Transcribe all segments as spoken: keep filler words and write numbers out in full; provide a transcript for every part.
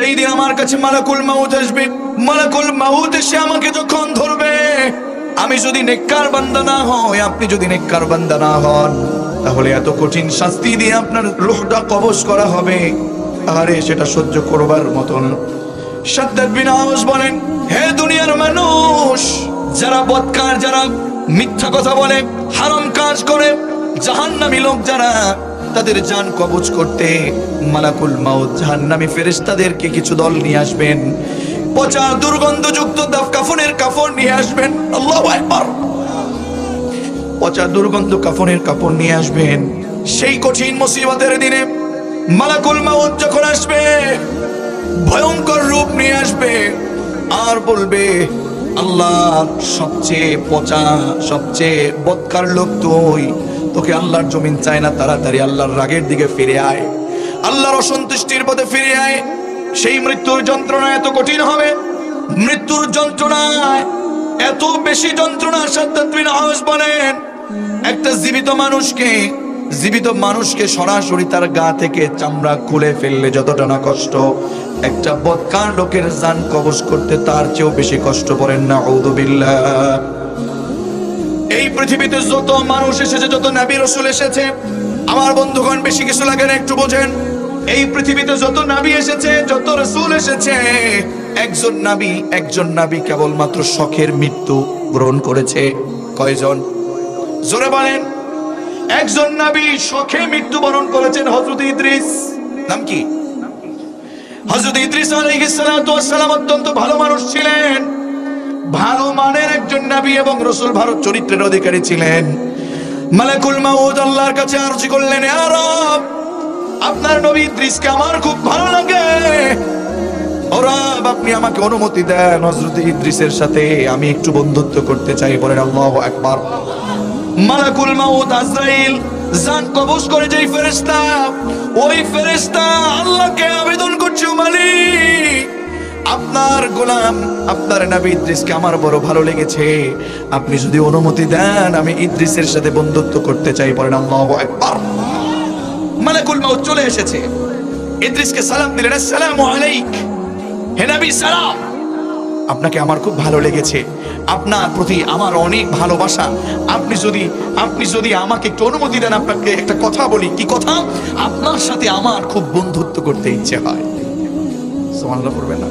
সেই দিন আমার কাছে মালাকুল মাউত আসবে। মালাকুল মাউত এসে আমাকে যখন ধরবে, আমি যদি নেককার বান্দা না হই, আপনি যদি নেককার বান্দা না হন, তাহলে এত কঠিন শাস্তি দিয়ে আপনার রূহটা কবজ করা হবে, আরে সেটা সহ্য করবার মতন। শাদ্দাদ বিন আওস বলেন, হে দুনিয়ার মানুষ, যারা বদকার, যারা মিথ্যা কথা বলে, হারাম কাজ করে, জাহান্নামী লোক যারা, তাদের জান কবজ করতে মালাকুল মাউত জাহান্নামী ফেরেশতাদেরকে কিছু দল নিয়ে আসবেন, পচা দুর্গন্ধযুক্ত দাফ কাফনের কাপড় নিয়ে আসবেন। আল্লাহু আকবার। পচা দুর্গন্ধ কাফনের কাপড় নিয়ে আসবেন। সেই কঠিন মুসিবতের দিনে মালাকুল মাউত যখন আসবে, ভয়ঙ্কর রূপ নিয়ে আসবে আর বলবে, আল্লাহ সবচেয়ে পচা, সবচেয়ে বদকার লোক তুই, তোকে আল্লাহর জমিন চায় না, তাড়াতাড়ি আল্লাহর রাগের দিকে ফিরে আয়, আল্লাহর অসন্তুষ্টির পথে ফিরে আয়। সেই মৃত্যুর যন্ত্রণা এত কঠিন হবে, মৃত্যুর যন্ত্রণায় এত বেশি যন্ত্রণা। শাদ্দাদ বিন আওস বলেন, একটা জীবিত মানুষকে জীবিত মানুষকে সরাসরি তার গা থেকে চামড়া খুলে ফেললে যতটা না কষ্ট, একটা বদকার লোকের জান কবজ করতে তার চেয়েও বেশি কষ্ট পড়েন। নাউযু বিল্লাহ। এই পৃথিবীতে যত মানুষ এসেছে, যত নবী রাসূল এসেছে, আমার বন্ধুগণ বেশি কিছু লাগে না, একটু বোঝেন। এই পৃথিবীতে যত নবী এসেছে, যত রাসূল এসেছে, একজন নবী একজন নবী কেবলমাত্র শখের মৃত্যু গ্রহণ করেছে। কয়জন? জোরে বলেন। একজন নবী শখে মৃত্যুবরণ করেছেন, হযরত ইদ্রিস। নাম কি? হযরত ইদ্রিস আলাইহিস সালাতু ওয়াস সালাম অত্যন্ত ভালো মানুষ ছিলেন, ভালো মানের একজন নবী এবং রাসূল, ভালো চরিত্রের অধিকারী ছিলেন। মালাকুল মাউত আল্লাহর কাছে আরজি করলেন, ইয়া রব, আপনার নবী ইদ্রিসকে আমার খুব ভালো লাগে, ও রব আপনি আমাকে অনুমতি দেন, হযরত ইদ্রিসের সাথে আমি একটু বন্ধুত্ব করতে চাই। বলেন আল্লাহু আকবার। মালাকুল মাউত আজরাইল জান কবজ করে যেই ফেরেশতা, ওই ফেরেশতা আল্লাহকে আবেদন করছে, মালিক আপনার গোলাম, আপনার নবী ইদ্রিসকে আমার বড় ভালো লেগেছে, আপনি যদি অনুমতি দেন আমি ইদ্রিসের সাথে বন্ধুত্ব করতে চাই। বলেন আল্লাহু আকবার। মালাকুল মাউত চলে এসেছে, ইদ্রিসকে সালাম দিলেন, আসসালামু আলাইক, হে নবী সালাম, আপনাকে আমার খুব ভালো লেগেছে, আপনার প্রতি আমার অনেক ভালোবাসা, আপনি যদি আপনি যদি আমাকে একটু অনুমতি দেন, আপনাকে একটা কথা বলি। কি কথা? আপনার সাথে আমার খুব বন্ধুত্ব করতে ইচ্ছে হয়। সুবহানাল্লাহ পড়বেন না?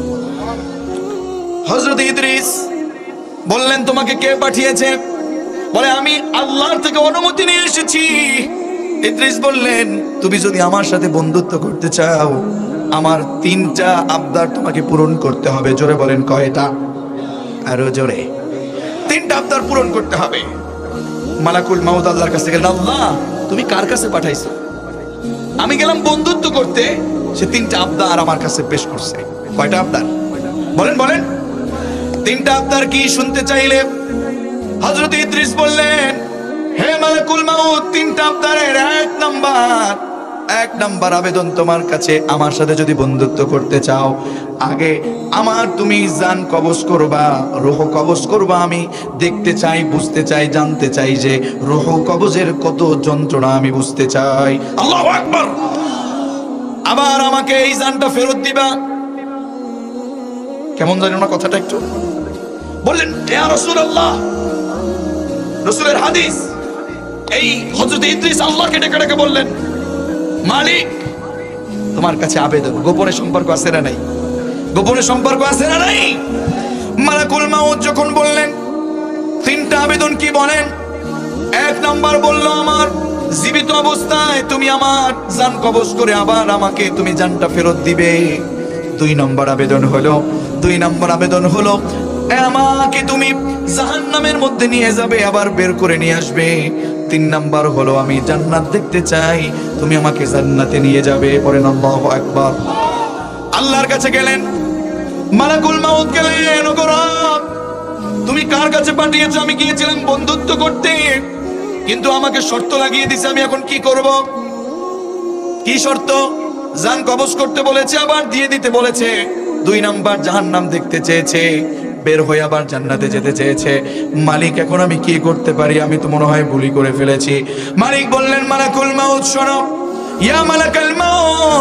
হযরত ইদ্রিস বললেন, তোমাকে কে পাঠিয়েছে? বলে, আমি আল্লাহর থেকে অনুমতি নিয়ে এসেছি। ইদ্রিস বললেন, তুমি যদি আমার সাথে বন্ধুত্ব করতে চাও, আমার তিনটা আবদার তোমাকে পূরণ করতে হবে। জোরে বলেন, কয়টা? আরো জোরে। তিনটা আবদার পূরণ করতে হবে। মালাকুল মাউত আল্লাহর কাছে গেলেন, আল্লাহ তুমি কার কাছে পাঠাইছো? আমি গেলাম বন্ধুত্ব করতে, সে তিনটা আবদার আমার কাছে পেশ করছে। কয়টা আবদার? বলেন বলেন। তিনটা আবদার কি শুনতে চাইলে? হযরত ইদ্রিস বললেন, হে মালাকুল মাউত, তিনটা আবদারের এক নাম্বার এক নাম্বার আবেদন তোমার কাছে, আমার সাথে যদি বন্ধুত্ব করতে চাও, আগে আমার তুমি জান কবজ করবা, রূহ কবজ করবা। আমি দেখতে চাই, বুঝতে চাই, জানতে চাই যে রূহ কবজের কত যন্ত্রণা আমি বুঝতে চাই। আল্লাহু আকবার। আবার আমাকে এই জানটা ফেরত দিবা। কেমন জানেন না কথাটা? একটু বললেন, ইয়া রাসূলুল্লাহ, রাসূলের হাদিস। এই হযরত ইদ্রিস আল্লাহকে ডেকে ডেকে বললেন, মালিক তোমার কাছে আবেদন, গোপনে সম্পর্ক আছে না নাই? গোপনে সম্পর্ক আছে না নাই? মালাকুল মাউত যখন বললেন তিনটা আবেদন, কি বলেন? এক নাম্বার বলল, আমার জীবিত অবস্থায় তুমি আমার জান কবজ করে আবার আমাকে তুমি জানটা ফেরত দিবে। দুই নম্বর আবেদন হলো দুই নম্বর আবেদন হলো আমাকে তুমি জাহান্নামের মধ্যে নিয়ে যাবে, আবার বের করে নিয়ে আসবে। তিন নাম্বার হলো আমি জান্নাত দেখতে চাই, তুমি আমাকে জান্নাতে নিয়ে যাবে। পড়েন আল্লাহু আকবার। আল্লাহর কাছে গেলেন, মালাকুল মাউত গেলেন, ওগো রব তুমি কার কাছে পাঠিয়েছো? আমি গিয়েছিলাম বন্ধুত্ব করতে, কিন্তু আমাকে শর্ত লাগিয়ে দিছে, আমি এখন কি করব? কি শর্ত? জান কবজ করতে বলেছে, আবার দিয়ে দিতে বলেছে। দুই নাম্বার জাহান্নাম দেখতে চেয়েছে, বের হয়ে আবার জান্নাতে যেতে চেয়েছে। মালিক এখন আমি কি করতে পারি? আমি তো মনে হয় ভুল করে ফেলেছি। মালিক বললেন, মালাকুল মাউত শোনো, ইয়া মালাকুল মাউত,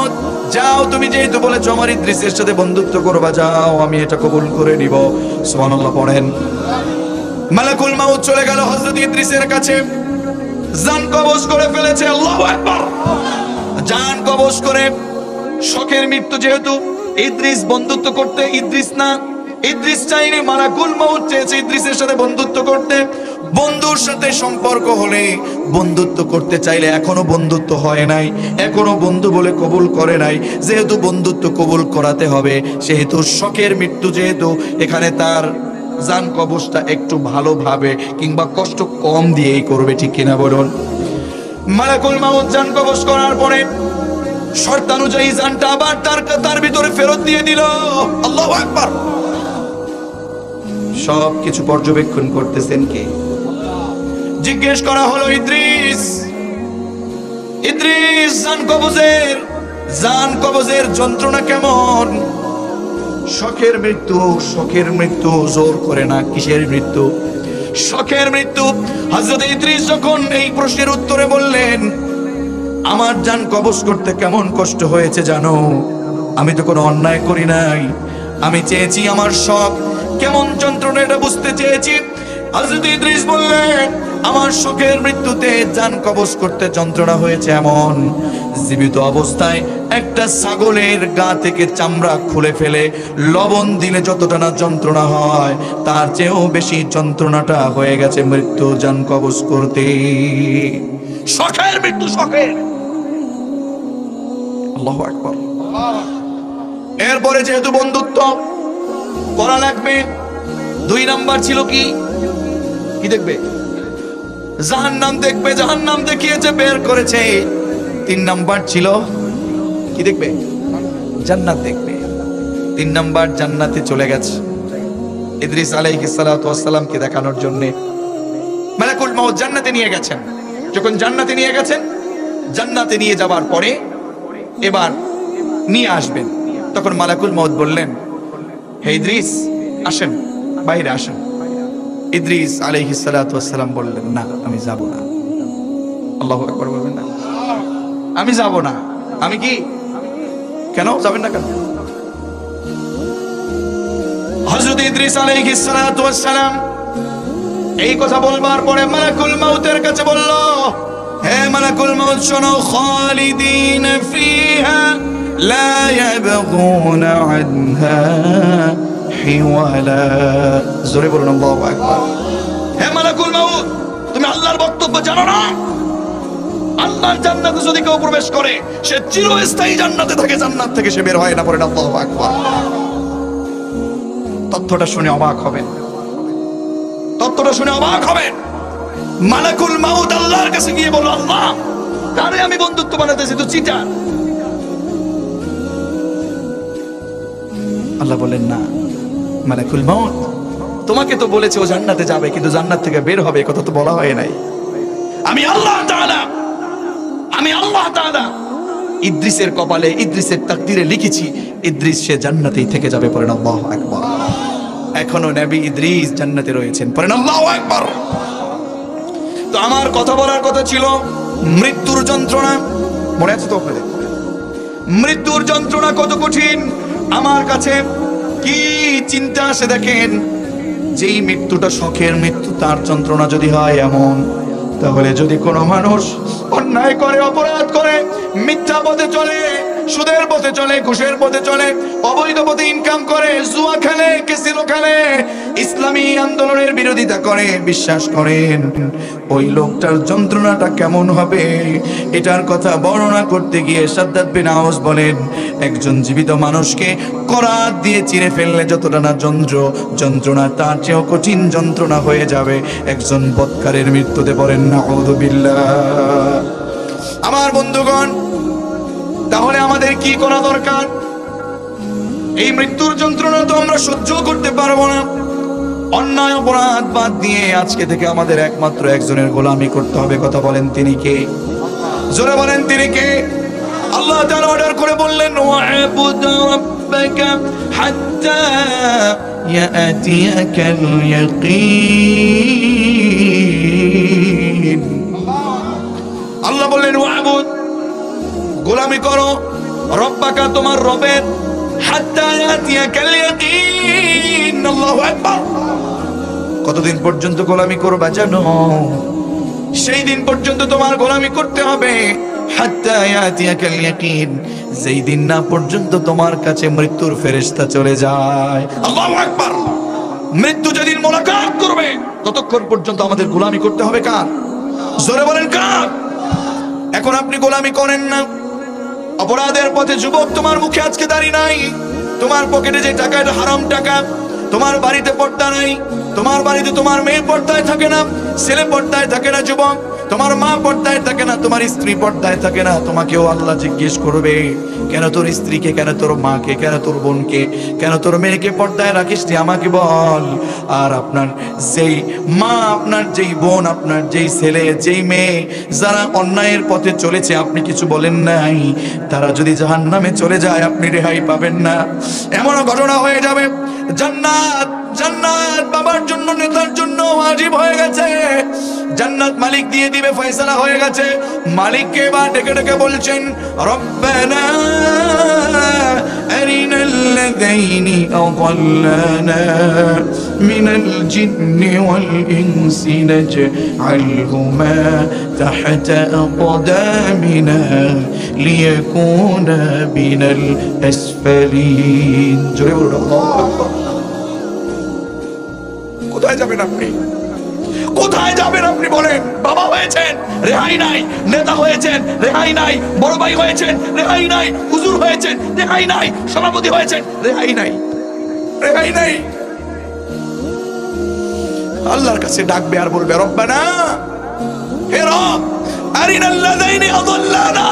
যাও, তুমি যেহেতু বলেছো আমার ইদ্রিসের সাথে বন্ধুত্ব করবা, যাও, আমি এটা কবুল করে নিব। সুবহানাল্লাহ পড়েন। মালাকুল মাউত চলে গেল হযরত ইদ্রিসের কাছে, জান কবজ করে ফেলেছে। আল্লাহু আকবার। জান কবজ করে শখের মৃত্যু, যেহেতু ইদ্রিস বন্ধুত্ব করতে, ইদ্রিস না, ইদ্রিস চাইনি, মালাকুল মাউত চেয়েছে ইদ্রিসের সাথে বন্ধুত্ব করতে। বন্ধুর সাথে সম্পর্ক হলে, বন্ধুত্ব করতে চাইলে, এখনো বন্ধুত্ব হয় নাই, এখনো বন্ধু বলে কবুল করে নাই। যেহেতু বন্ধুত্ব কবুল করাতে হবে, সেহেতু শখের মৃত্যু, যেহেতু এখানে তার জান কবজটা একটু ভালোভাবে কিংবা কষ্ট কম দিয়েই করবে, ঠিক কিনা বলুন? মালাকুল মাউত জান কবজ করার পরে শর্তানুযায়ী জানটা আবার তার তার ভিতরে ফেরত দিয়ে দিল। আল্লাহু আকবার। সব কিছু পর্যবেক্ষণ করতেছেন কে? জিজ্ঞেস করা হলো, ইদ্রিস, ইদ্রিস জান কবজের জান কবজের যন্ত্রণা কেমন? শখের মৃত্যু, শখের মৃত্যু জোর করে না। কিসের মৃত্যু? শখের মৃত্যু। হযরত ইদ্রিস যখন এই প্রশ্নের উত্তরে বললেন, আমার জান কবজ করতে কেমন কষ্ট হয়েছে জানো? আমি তো কোনো অন্যায় করি নাই, আমি চেয়েছি আমার শখ কেমন যন্ত্রণা এটা বুঝতে চেয়েছি। হযরত ইদ্রিস বললেন, আমার শখের মৃত্যুতে জান কবজ করতে যন্ত্রণা হয়েছে এমন, জীবিত অবস্থায় একটা ছাগলের গা থেকে চামড়া খুলে ফেলে লবণ দিলে যতটা না যন্ত্রণা হয়, তার চেয়েও বেশি যন্ত্রণাটা হয়ে গেছে মৃত্যু জান কবজ করতে। শখের মৃত্যু, শখের। আল্লাহু আকবার। এরপরে যেহেতু বন্ধুত্ব করা লাগবে, দুই নাম্বার ছিল কি? কি দেখবে? জাহান্নাম দেখবে। জাহান্নাম দেখিয়েছে, বের করেছে। তিন নাম্বার ছিল কি দেখবে? জান্নাত দেখবে। তিন নাম্বার জান্নাতে চলে গেছে ইদ্রিস আলাইহিস সালাতু ওয়াস সালামকে দেখানোর জন্য। মালাকুল মাউত জান্নাতে নিয়ে গেছেন। যখন জান্নাতে নিয়ে গেছেন, জান্নাতে নিয়ে যাবার পরে এবার নিয়ে আসবেন, তখন মালাকুল মাউত বললেন, হে ইদ্রিস, আসেন, বাইরে আসেন। ইদ্রিস আলাইহিস সালাতু ওয়াস সালাম বললেন, না, আমি যাব না। আল্লাহু আকবার বলবেন না? আমি যাব না। আমি কি? কেন যাবেন না কেন? হযরত ইদ্রিস আলাইহিস সালাতু ওয়াস সালাম এই কথা বলবার পরে মালাকুল মাউতের কাছে বলল, হে মালাকুল মাউত, শোনো, খালিদিন ফিহা লা ইয়াবগুনা আনহা হিওয়ালা। জোরে বলুন আল্লাহু আকবার। হে মালাকুল মাউত, তুমি আল্লাহর বক্তব্য জানো না? আল্লাহর জান্নাতে যদি কেউ প্রবেশ করে, সে চিরস্থায়ী জান্নাতে থাকে, জান্নাত থেকে সে বের হয় না। পড়েন আল্লাহু আকবার। তথ্যটা শুনে অবাক হবেন, তথ্যটা শুনে অবাক হবেন। মালাকুল মাউত আল্লাহর কাছে গিয়ে বলল, আল্লাহ, তারে আমি বন্ধুত্ব বানাতেছি, তো চিটার। আল্লাহ বলেন, না মালাকুল মাউত, তোমাকে তো বলেছে ও জান্নাতে যাবে, কিন্তু জান্নাত থেকে বের হবে কথা তো বলা হয় নাই। আমি আল্লাহ তাআলা, আমি আল্লাহ তাআলা ইদ্রিসের কপালে, ইদ্রিসের তাকদীরে লিখেছি, ইদ্রিস সে জান্নাতেই থেকে যাবে। পড়েন আল্লাহু আকবার। এখনো নবী ইদ্রিস জান্নাতে রয়েছেন। পড়েন আল্লাহু আকবার। তো আমার কথা বলার কথা ছিল মৃত্যুর যন্ত্রণা। মনে আছে তো আপনাদের? মৃত্যুর যন্ত্রণা কত কঠিন। আমার কাছে কি চিন্তা আসে দেখেন, যেই মৃত্যুটা শখের মৃত্যু, তার যন্ত্রণা যদি হয় এমন, তাহলে যদি কোনো মানুষ অন্যায় করে, অপরাধ করে, মিথ্যা পথে চলে, সুদের পথে চলে, ঘুষের পথে চলে, অবৈধ পথে ইনকাম করে, জুয়া খেলে, ক্যাসিনো খেলে, ইসলামী আন্দোলনের বিরোধিতা করে, বিশ্বাস করেন ওই লোকটার যন্ত্রণাটা কেমন হবে, এটার কথা বর্ণনা করতে গিয়ে সাদ্দাত বিন আউস বলেন, একজন জীবিত মানুষকে করাত দিয়ে চিরে ফেললে যতটা না যন্ত্র যন্ত্রণা, তার চেয়েও কঠিন যন্ত্রণা হয়ে যাবে একজন বৎকারের মৃত্যুতে। পড়েন নাউযু বিল্লাহ। আমার বন্ধুগণ, তাহলে আমাদের কি করা দরকার? এই মৃত্যুর যন্ত্রণা তো আমরা সহ্য করতে পারবো না। অন্যায় অপরাধ বাদ দিয়ে আজকে থেকে আমাদের একমাত্র একজনের গোলামি করতে হবে। কথা বলেন, তিনি কে? জোরে বলেন, তিনি কে? আল্লাহ তাআলা অর্ডার করে বললেন, ওয়া'বুদ রাব্বাকা হাত্তা ইয়াতিয়াকাল ইয়াকিন। আল্লাহ বললেন, ওয়া'বুদ, গোলামি করো, রব্বাকা তোমার রবের, হাত্তা ইয়াতিয়াকাল ইয়াকিন। আল্লাহু আকবার। কতদিন পর্যন্ত গোলামি করবা জানো? সেই দিন পর্যন্ত তোমার গোলামি করতে হবে, হাত্তা ইয়াতিয়াকাল ইয়াকিন, যেই দিন না পর্যন্ত তোমার কাছে মৃত্যুর ফেরেশতা চলে যায়। আল্লাহু আকবার। মৃত্যু যেদিন মোলাকাত করবে ততক্ষণ পর্যন্ত আমাদের গোলামি করতে হবে কার? জোরে বলেন কার? এখন আপনি গোলামি করেন না, অপরাধের পথে যুবক, তোমার মুখে আজকে দাড়ি নাই, তোমার পকেটে যে টাকা এটা হারাম টাকা, তোমার বাড়িতে পর্দা নাই, তোমার বাড়িতে তোমার মেয়ে পর্দায় থাকে না, ছেলে পর্দায় থাকে না, যুবক তোমার মা পর্দায় থাকে না, তোমার স্ত্রী পর্দায় থাকে না। তোমাকেও আল্লাহ জিজ্ঞেস করবে, কেন তোর স্ত্রীকে, কেন তোর মাকে, কেন তোর বোনকে, কেন তোর মেয়েকে পর্দায় রাখিস নি, আমাকে বল। আর আপনার যেই মা, আপনার যেই বোন, আপনার যেই ছেলে, যেই মেয়ে যারা অন্যায়ের পথে চলেছে আপনি কিছু বলেন নাই, তারা যদি জাহান্নামে চলে যায় আপনি রেহাই পাবেন না। এমনও ঘটনা হয়ে যাবে জান্নাত জান্নাত বাবার জন্য, নেতার জন্য ওয়াজিব হয়ে গেছে, জান্নাত মালিক দিয়ে দিবে, ফয়সালা হয়ে গেছে। মালিককে বা ডেকে ডেকে বলছেন, রব্বানা আরিনাল লাযাইনি আযাল্লানা মিনাল জিন্নি ওয়াল ইনসি নাজআলহুমা তাহতা আকদামিনা লিয়াকুনা মিনাল আসফালিন। জোরে বলুন আল্লাহু আকবার। কোথায় যাবেন আপনি? কোথায় যাবেন আপনি বলেন? বাবা হয়েছেন, রেহাই নাই। নেতা হয়েছেন, রেহাই নাই। বড় ভাই হয়েছেন, রেহাই নাই। হুজুর হয়েছেন, রেহাই নাই। সভাপতি হয়েছেন, রেহাই নাই, রেহাই নাই। আল্লাহর কাছে ডাকবে আর বলবে, রব্বানা, হে রব, আরিনাল লাযাইনি আযাল্লানা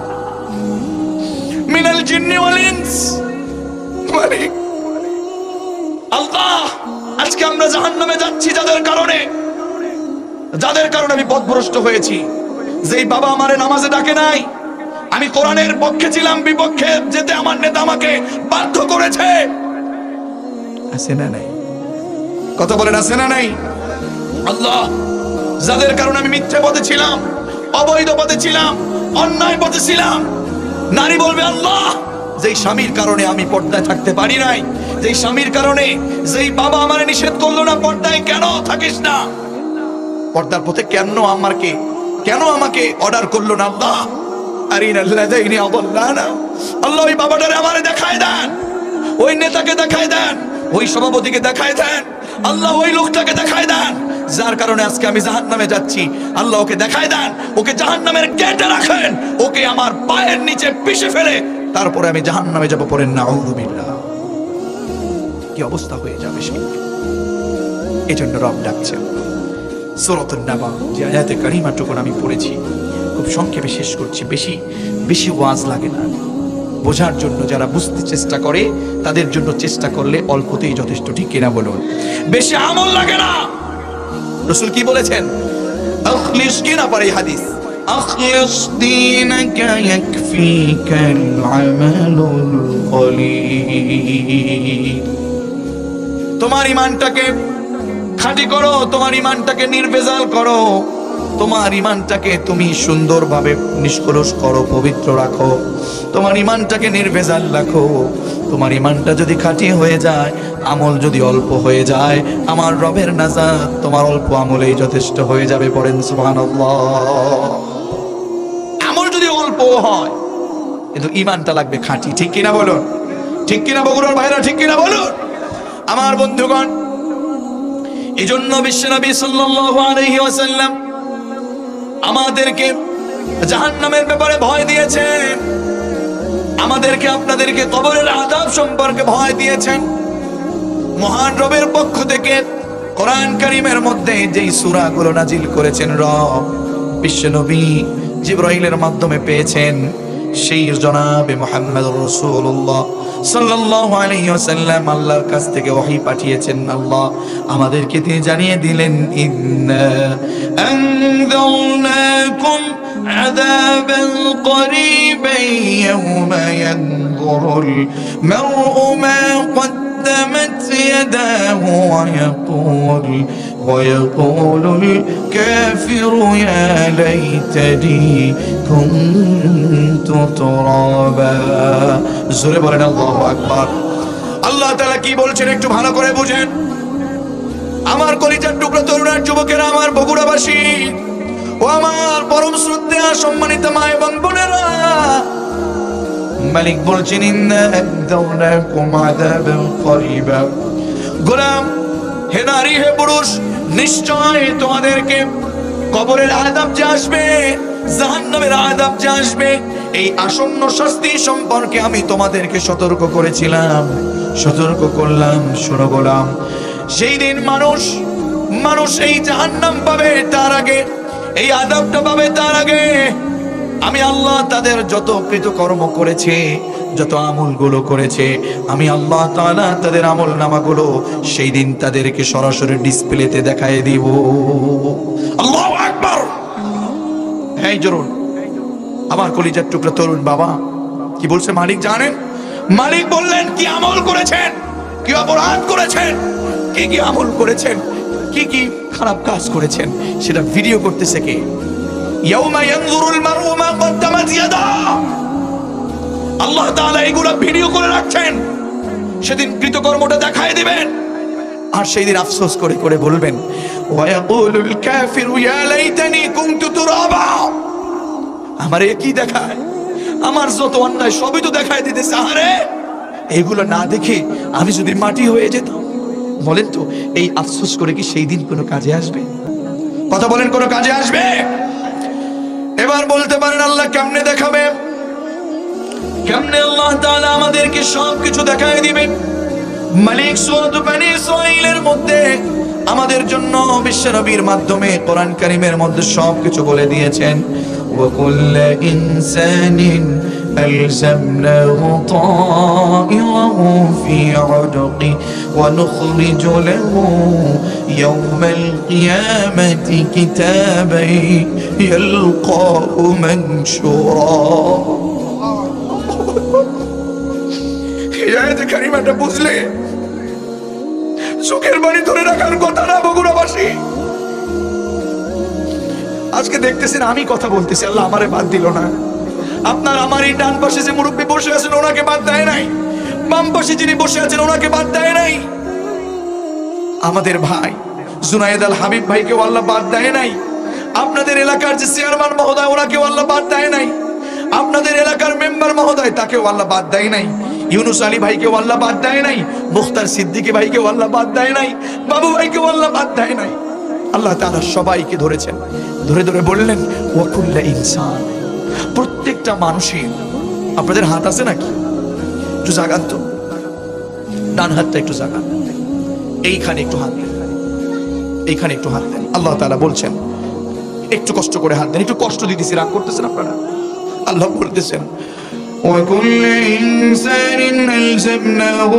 মিনাল জিন্নি ওয়াল ইনস। মালিক আল্লাহ, আজকে আমরা জাহান্নামে যাচ্ছি যাদের কারণে, যাদের কারণে আমি পথভ্রষ্ট হয়েছি। যেই বাবা আমারে নামাজে ডাকে নাই, আমি কোরআনের পক্ষে ছিলাম, বিপক্ষে যেতে আমার নেতা আমাকে বাধ্য করেছে। আছে না নাই? কথা বলেন, আছে না নাই? আল্লাহ, যাদের কারণে আমি মিথ্যে পথে ছিলাম, অবৈধ পথে ছিলাম, অন্যায় পথে ছিলাম, নারী বলবে আল্লাহ, যেই স্বামীর কারণে আমি পর্দায় থাকতে পারি নাই, যেই স্বামীর কারণে, যেই বাবা আমারে নিষেধ করলো না পর্দায় কেন থাকিস না, পর্দার পথে কেন আমাকে কেন আমাকে অর্ডার করলো না আল্লাহ। আরিনাল লাযাইনি আযাল্লানা। আল্লাহ, ওই বাবাটারে আমারে দেখায় দেন, ওই নেতাকে দেখায় দেন, ওই সভাপতিকে দেখায় দেন, আল্লাহ ওই লোকটাকে দেখায় দেন যার কারণে আজকে আমি জাহান্নামে যাচ্ছি। আল্লাহ ওকে দেখায় দেন, ওকে জাহান্নামের গেটে রাখেন, ওকে আমার পায়ের নিচে পিষে ফেলে তারপরে আমি জাহান্নামে যাব। পড়েন নাউযু বিল্লাহ। কি অবস্থা হয়ে যাবে সেই। এজন্য রব ডাকছেন। সূরাতুন নাবা যে আয়াতে কারিমাটুকু আমি পড়েছি, খুব সংক্ষেপে শেষ করছি, বেশি বেশি ওয়াজ লাগে না বোঝার জন্য। যারা বুঝতে চেষ্টা করে তাদের জন্য চেষ্টা করলে অল্পতেই যথেষ্ট, ঠিক কিনা বলুন? বেশি আমল লাগে না। রাসূল কি বলেছেন? আখলিস, কি না পারে হাদিস, আখলিস দীনাকা ইয়াকফিকাল আমালুল কলিল। তোমার ঈমানটাকে খাঁটি করো, তোমার ঈমানটাকে নির্ভেজাল করো, তোমার ঈমানটাকে তুমি সুন্দরভাবে নিষ্কলুষ করো, পবিত্র রাখো, তোমার ঈমানটাকে নির্ভেজাল রাখো। তোমার ঈমানটা যদি খাঁটি হয়ে যায়, আমল যদি অল্প হয়ে যায়, আমার রবের নাজাত তোমার অল্প আমলেই যথেষ্ট হয়ে যাবে। পড়েন সুবহানাল্লাহ। আমল যদি অল্প হয় কিন্তু ঈমানটা লাগবে খাঁটি, ঠিক কিনা বলুন? ঠিক কিনা বগুড়ার ভাইরা, ঠিক কিনা বলুন? আমার বন্ধুগণ, এই জন্য বিশ্বনবী সাল্লাল্লাহু আলাইহি ওয়াসাল্লাম আমাদেরকে জাহান্নামের ব্যাপারে ভয় দিয়েছেন, আমাদেরকে আপনাদেরকে কবরের আযাব সম্পর্কে ভয় দিয়েছেন। মহান রবের পক্ষ থেকে কোরআন কারীমের মধ্যে যেই সূরাগুলো নাজিল করেছেন রব, বিশ্বনবী জিবরাইলের মাধ্যমে পেয়েছেন, সেই জনাবে মুহাম্মদুর রাসূলুল্লাহ সাল্লাল্লাহু আলাইহি ওয়াসাল্লাম আল্লাহর কাছ থেকে ওহী পাঠিয়েছেন। আল্লাহ আমাদেরকে তিনি জানিয়ে দিলেন, ইন্না আনযারনাকুম আযাবাল করিবান ইয়াওমা ইয়ানযুরুল মার'উ মা قدمت يداه ويقول ويقول الكافر يا ليتني كنت ترابا জোরে বলেন আল্লাহু আকবার। আল্লাহ তাআলা কি বলছেন একটু ভালো করে বুঝেন। আমার কলিজার টুকরা তরুণ যুবকেরা, আমার বগুড়াবাসী ও আমার পরম শ্রদ্ধেয় সম্মানিত মা এবং বোনেরা, মালিক বলছেন ইন্না আদাওনাকুম আযাবান করিবা। গোলাম, হে নারী হে পুরুষ, নিশ্চয় তোমাদেরকে কবরের আযাব যে আসবে, জাহান্নামের আযাব যে আসবে, এই আসন্ন শাস্তি সম্পর্কে আমি তোমাদেরকে সতর্ক করেছিলাম, সতর্ক করলাম। শোনো গোলাম, সেই দিন মানুষ মানুষ এই জাহান্নাম পাবে তার আগে, এই আযাবটা পাবে তার আগে আমি আল্লাহ তাদের যত কৃতকর্ম করেছে, যত আমলগুলো করেছে, আমি আল্লাহ তাআলা তাদের আমল নামাগুলো সেই দিন তাদেরকে সরাসরি ডিসপ্লেতে দেখায় দিব। আল্লাহু আকবার। এই জরুর আমার কলিজার টুকরা তরুণ বাবা, কি বলছে মালিক জানেন? মালিক বললেন কি আমল করেছেন, কি অপরাধ করেছেন, কি কি আমল করেছেন, কি কি খারাপ কাজ করেছেন, সেটা ভিডিও করতেছে কে? ইয়াউমা ইয়ানজুরুল মারউ মা কদ্দামাত ইয়াদা। আল্লাহ তাআলা এগুলা ভিডিও করে রাখছেন, সেদিন কৃতকর্মটা দেখায় দিবেন, আর সেই দিন আফসোস করে করে বলবেন ওয়া ইয়াকুলুল কাফিরু ইয়া লাইতানি কুনতু তুরাবা। আমারে কি দেখায়, আমার যত অন্যায় সবই তো দেখায় দিতেছে, আরে এগুলো না দেখে আমি যদি মাটি হয়ে যেতাম। বলেন তো এই আফসোস করে কি সেই দিন কোনো কাজে আসবে? কথা বলেন, কোনো কাজে আসবে? এবার বলতে পারেন আল্লাহ কেমনে দেখাবে? কেমনে আল্লাহ তাআলা আমাদেরকে সবকিছু দেখায় দিবেন? মালিক সূরা বনী ইসরাঈলের মধ্যে আমাদের জন্য বিশ্বনবীর মাধ্যমে কোরআন কারীমের মধ্যে সবকিছু বলে দিয়েছেন। وكل إنسان ألزمناه طائره في عنقه ونخرج له يوم القيامة كتابا يلقاه منشورا। এই আয়াতে কারিমাটা বুঝলে চোখের বাড়ি ধরে রাখার কথা না বগুড়াবাসী? আজকে দেখতেছেন আমি কথা বলতেছি, আল্লাহ আমারে বাদ দিল না। আপনার আমার এই ডান পাশে যে মুরব্বী বসে আছেন ওনাকে বাদ দেয় নাই, বাম পাশে যিনি বসে আছেন ওনাকে বাদ দেয় নাই, আমাদের ভাই জুনায়েদ আল হাবিব ভাইকে আল্লাহ বাদ দেয় নাই, আপনাদের এলাকার যে চেয়ারম্যান মহোদয় ওনাকেও আল্লাহ বাদ দেয় নাই, আপনাদের এলাকার মেম্বার মহোদয় তাকেও আল্লাহ বাদ দেয় নাই, ইউনুস আলী ভাইকেও আল্লাহ বাদ দেয় নাই, মুখতার সিদ্দিকী ভাইকেও আল্লাহ বাদ দেয় নাই, বাবু ভাইকেও আল্লাহ বাদ দেয় নাই। আল্লাহ তাআলা সবাইকে ধরেছেন, ধরে ধরে বললেন ওয়া কুল্লা ইনসান, প্রত্যেকটা মানুষের। আপনাদের হাত আছে নাকি? একটু জাগান তো, ডান হাতটা একটু জাগান, এইখানে একটু হাত দেন, এইখানে একটু হাত দেন। আল্লাহ তাআলা বলছেন একটু কষ্ট করে হাত দেন, একটু কষ্ট দিতেছি, রাগ করতেছেন আপনারা? আল্লাহ বলতেছেন ওয়া কুল্লা ইনসানিন আলজামনাহু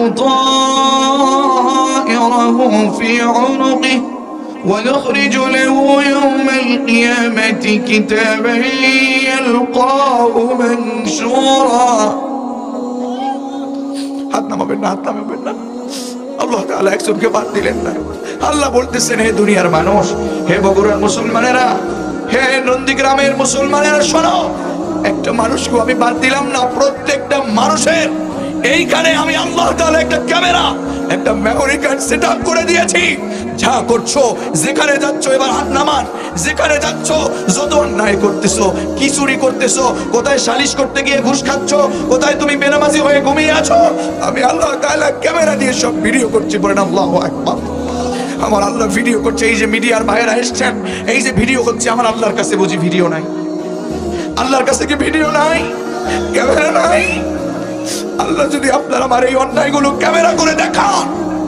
তায়রাহু ফি উনুকিহি ونخرج له يوم القيامة كتابا يلقاه منشورا। হাত নামাবেন না, হাত নামাবেন না। আল্লাহ তাআলা একজনকে বাদ দিলেন না। আল্লাহ বলতেছেন হে দুনিয়ার মানুষ, হে বগুড়ার মুসলমানেরা, হে নন্দীগ্রামের মুসলমানেরা, শোনো, একটা মানুষকে আমি বাদ দিলাম না, প্রত্যেকটা মানুষের এইখানে আমি আল্লাহ তাআলা একটা ক্যামেরা, একটা মেমোরি কার্ড সেট আপ করে দিয়েছি। যা করছো, যেখানে যাচ্ছ, এবার হাত নামান, যেখানে যাচ্ছ, যত অন্যায় করতেছো, কি চুরি করতেছো, কোথায় সালিশ করতে গিয়ে ঘুষ খাচ্ছ, কোথায় তুমি বেনামাজি হয়ে ঘুমিয়ে আছো, আমি আল্লাহ তাআলা ক্যামেরা দিয়ে সব ভিডিও করছি। বলেন আল্লাহু আকবার। আমার আল্লাহ ভিডিও করছে। এই যে মিডিয়ার ভাইয়েরা এসেছেন, এই যে ভিডিও হচ্ছে, আমার আল্লাহর কাছে বুঝি ভিডিও নাই? আল্লাহর কাছে কি ভিডিও নাই, ক্যামেরা নাই? আল্লাহ যদি আপনার আমার এই অন্যায়গুলো ক্যামেরা করে দেখান,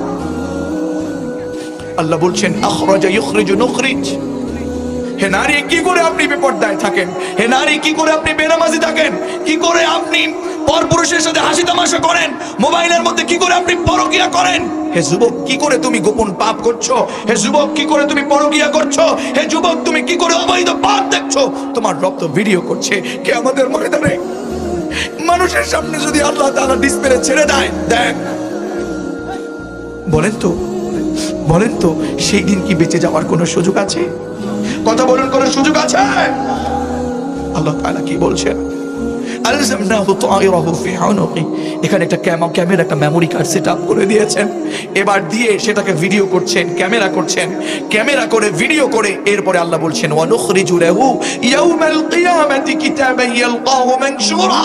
আল্লাহ বলছেন আখরাজা ইখরিজু নুখরিজ। হে নারী, কি করে আপনি বেপরদায় থাকেন? হে নারী, কি করে আপনি বেনামাজি থাকেন? কি করে আপনি পরপুরুষের সাথে হাসি তামাশা করেন? মোবাইলের মধ্যে কি করে আপনি পরকিয়া করেন? হে যুবক, কি করে তুমি গোপন পাপ করছো? হে যুবক, কি করে তুমি পরকিয়া করছো? হে যুবক, তুমি কি করে অবৈধ পাপ দেখছো? তোমার রব তো ভিডিও করছে। কে আমাদের ময়দানে মানুষের সামনে যদি আল্লাহ তাআলা ডিসপ্লে ছেড়ে দেয়, দেখ, বলেন তো বলেন তো সেই দিন কি বেঁচে যাওয়ার কোনো সুযোগ আছে? কথা বলুন, কোনো সুযোগ আছে? আল্লাহ তাআলা কি বলছেন? এখানে একটা ক্যামেরা, একটা মেমোরি কার্ড সেট আপ করে দিয়েছেন। এবার দিয়ে সেটাকে ভিডিও করছেন, ক্যামেরা করছেন, ক্যামেরা করে ভিডিও করে এরপরে আল্লাহ বলছেন ওয়ানুখরিজু লাহু ইয়াউমাল কিয়ামাতি কিতাবান ইয়ালকাহু মানশুরা।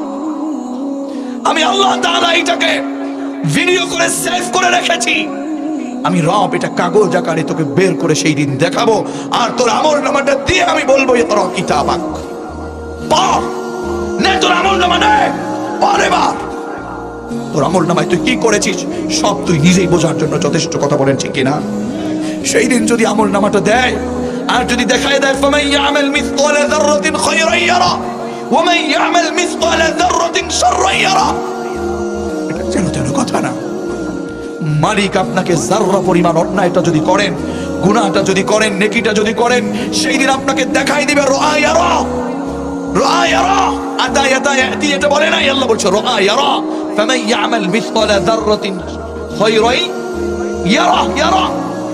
আমি আল্লাহ তাআলা এটাকে ভিডিও করে সেভ করে রেখেছি। আমি রব এটা কাগজ আকারে তোকে বের করে সেই দিন দেখাবো, আর তোর আমলনামাটা দিয়ে আমি বলবো ইকরা কিতাবাক, পড় নে তোর আমলনামা নে, পড় এবার তোর আমলনামায় তুই কি করেছিস সব তুই নিজেই বোঝার জন্য যথেষ্ট। কথা বলেন ঠিক কিনা? সেই দিন যদি আমলনামাটা দেয় আর যদি দেখায় দেয় ফামান ইয়ামাল মিসকালা যাররাতিন খায়রান ইয়ারা ওয়া মান ইয়ামাল মিসকালা যাররাতিন শাররান ইয়ারা, এটা যেন তেন কথা না। মালিক আপনাকে যাররা পরিমাণ অন্যায়টা যদি করেন, গুনাহটা যদি করেন, নেকিটা যদি করেন, সেই দিন আপনাকে দেখাই দিবে রাআ ইয়ারা, রাআ ইয়ারা। আতা ইয়াতা ইয়াতি এটা বলে না, আল্লাহ বলছে রাআ ইয়ারা। ফামান ইয়ামাল মিসকালা যাররাতিন খায়রান ইয়ারা, ইয়ারা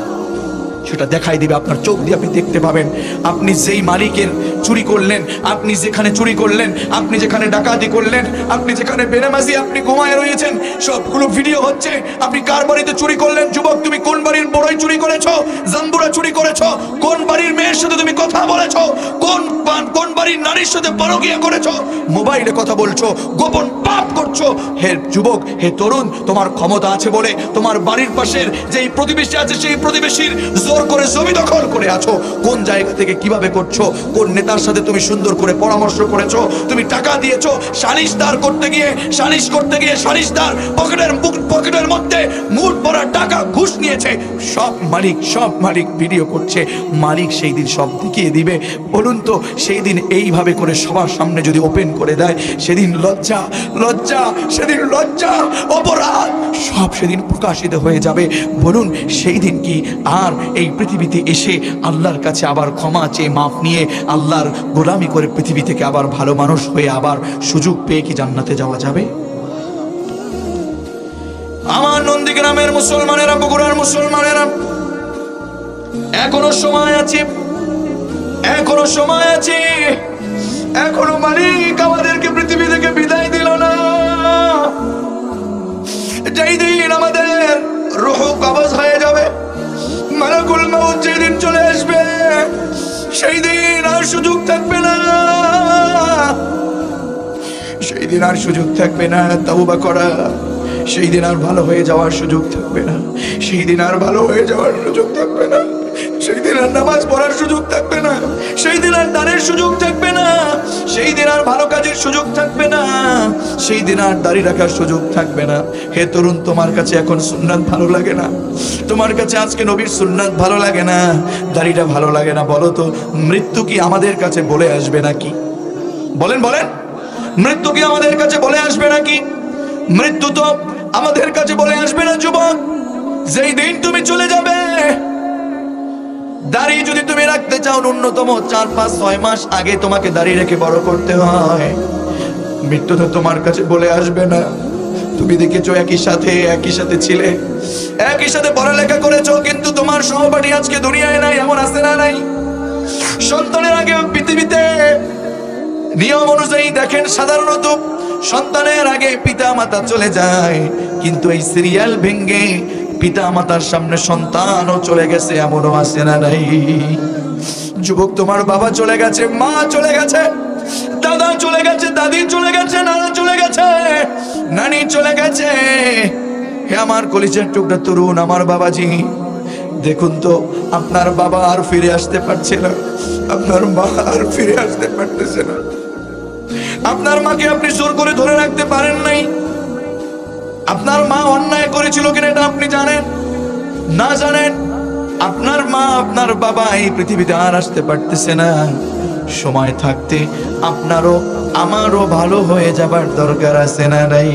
সেটা দেখাই দিবে, আপনার চোখ দিয়ে আপনি দেখতে পাবেন। আপনি যেই মালিকের চুরি করলেন, আপনি যেখানে চুরি করলেন, আপনি যেখানে ডাকাতি করলেন, আপনি যেখানে বেনামাজি আপনি ঘুমায় রয়েছেন, সবগুলো ভিডিও হচ্ছে। আপনি কার বাড়িতে চুরি করলেন? যুবক, তুমি কোন বাড়ির বড়ই চুরি করেছো? জাম্বুরা চুরি করেছো? কোন বাড়ির মেয়ের সাথে তুমি কথা বলেছো? কোন কোন বাড়ির নারীর সাথে পরকীয়া করেছো? মোবাইলে কথা বলছো, গোপন পাপ করছো। হে যুবক, হে তরুণ, তোমার ক্ষমতা আছে বলে তোমার বাড়ির পাশের যেই প্রতিবেশী আছে সেই প্রতিবেশীর জোর করে জমি দখল করে আছো। কোন জায়গা থেকে কিভাবে করছো? কোন নেতার সাথে তুমি সুন্দর করে পরামর্শ করেছো? তুমি টাকা দিয়েছো সালিশদার করতে গিয়ে, সালিশ করতে গিয়ে সালিশদার পকেটের পকেটের মধ্যে মুঠ ভরা টাকা ঘুষ নিয়েছে। সব মালিক সব মালিক ভিডিও করছে। মালিক সেই দিন সব দেখিয়ে দিবে। বলুন তো সেই দিন এইভাবে করে সবার সামনে যদি ওপেন করে দেয়, সেদিন লজ্জা লজ্জা সেদিন লজ্জা অপরাধ সব সেদিন প্রকাশিত হয়ে যাবে। বলুন সেই দিন কি আর এই পৃথিবীতে এসে আল্লাহর কাছে আবার ক্ষমা চেয়ে মাফ নিয়ে আল্লাহর গোলামি করে পৃথিবী থেকে আবার ভালো মানুষ হয়ে আবার সুযোগ পেয়ে কি জান্নাতে যাওয়া যাবে? আমার নন্দীগ্রামের মুসলমানেরা, বগুড়ার মুসলমানেরা, এখনো সময় আছে, এখনো সময় আছে। এখনো মালিক আমাদেরকে পৃথিবী থেকে বিদায় দিল না। যেই দিন আমাদের রূহ কবজ হয়ে যাবে, মালাকুল মউত যেদিন চলে আসবে, সেই দিন আর সুযোগ থাকবে না, সেই দিন আর সুযোগ থাকবে না তওবা করা, সেই দিন আর ভালো হয়ে যাওয়ার সুযোগ থাকবে না, সেই দিন আর ভালো হয়ে যাওয়ার সুযোগ থাকবে না, সেই দিন আর নামাজ পড়ার সুযোগ থাকবে না, সেই দিন আর দানের সুযোগ থাকবে না, সেই দিন আর ভালো কাজের সুযোগ থাকবে না, সেই দিন আর দাড়ি রাখার সুযোগ থাকবে না। হে তরুণ, তোমার কাছে এখন সুন্নাত ভালো লাগে না, তোমার কাছে আজকে নবীর সুন্নাত ভালো লাগে না, দাড়িটা ভালো লাগে না, বলো তো মৃত্যু কি আমাদের কাছে বলে আসবে নাকি? বলেন বলেন, মৃত্যু কি আমাদের কাছে বলে আসবে নাকি? মৃত্যু তো আমাদের কাছে বলে আসবে না যুবক। যেই দিন তুমি চলে যাবে, দাড়ি যদি তুমি রাখতে চাও ন্যূনতম চার পাঁচ ছয় মাস আগে তোমাকে দাড়ি রেখে বড় করতে হয়। মৃত্যু তো তোমার কাছে বলে আসবে না। তুমি দেখেছো একই সাথে একই সাথে ছিলে, একই সাথে পড়ালেখা করেছো, কিন্তু তোমার সহপাঠী আজকে দুনিয়ায় নাই, এমন আছে না নাই? সন্তানের আগে পৃথিবীতে নিয়ম অনুযায়ী দেখেন সাধারণত সন্তানের আগে পিতা মাতা চলে যায়, কিন্তু এই সিরিয়াল ভেঙ্গে পিতা মাতার সামনে সন্তানও চলে গেছে, এমনও আছে না নাই? যুবক, তোমার বাবা চলে গেছে, মা চলে গেছে, দাদা চলে গেছে, দাদি চলে গেছে, নানা চলে গেছে, নানি চলে গেছে। হে আমার কলিজার টুকরা তরুণ, আমার বাবাজি, দেখুন তো আপনার বাবা আর ফিরে আসতে পারছে না, আপনার মা আর ফিরে আসতে পারতেছে না। আপনার মাকে আপনি জোর করে ধরে রাখতে পারেন নাই। আপনার মা অন্যায় করেছিল কিনা এটা আপনি জানেন না? জানেন আপনার মা আপনার বাবা এই পৃথিবীতে আর আসতে পারতেছে না। সময় থাকতে আপনারও আমারও ভালো হয়ে যাবার দরকার আছে না নাই?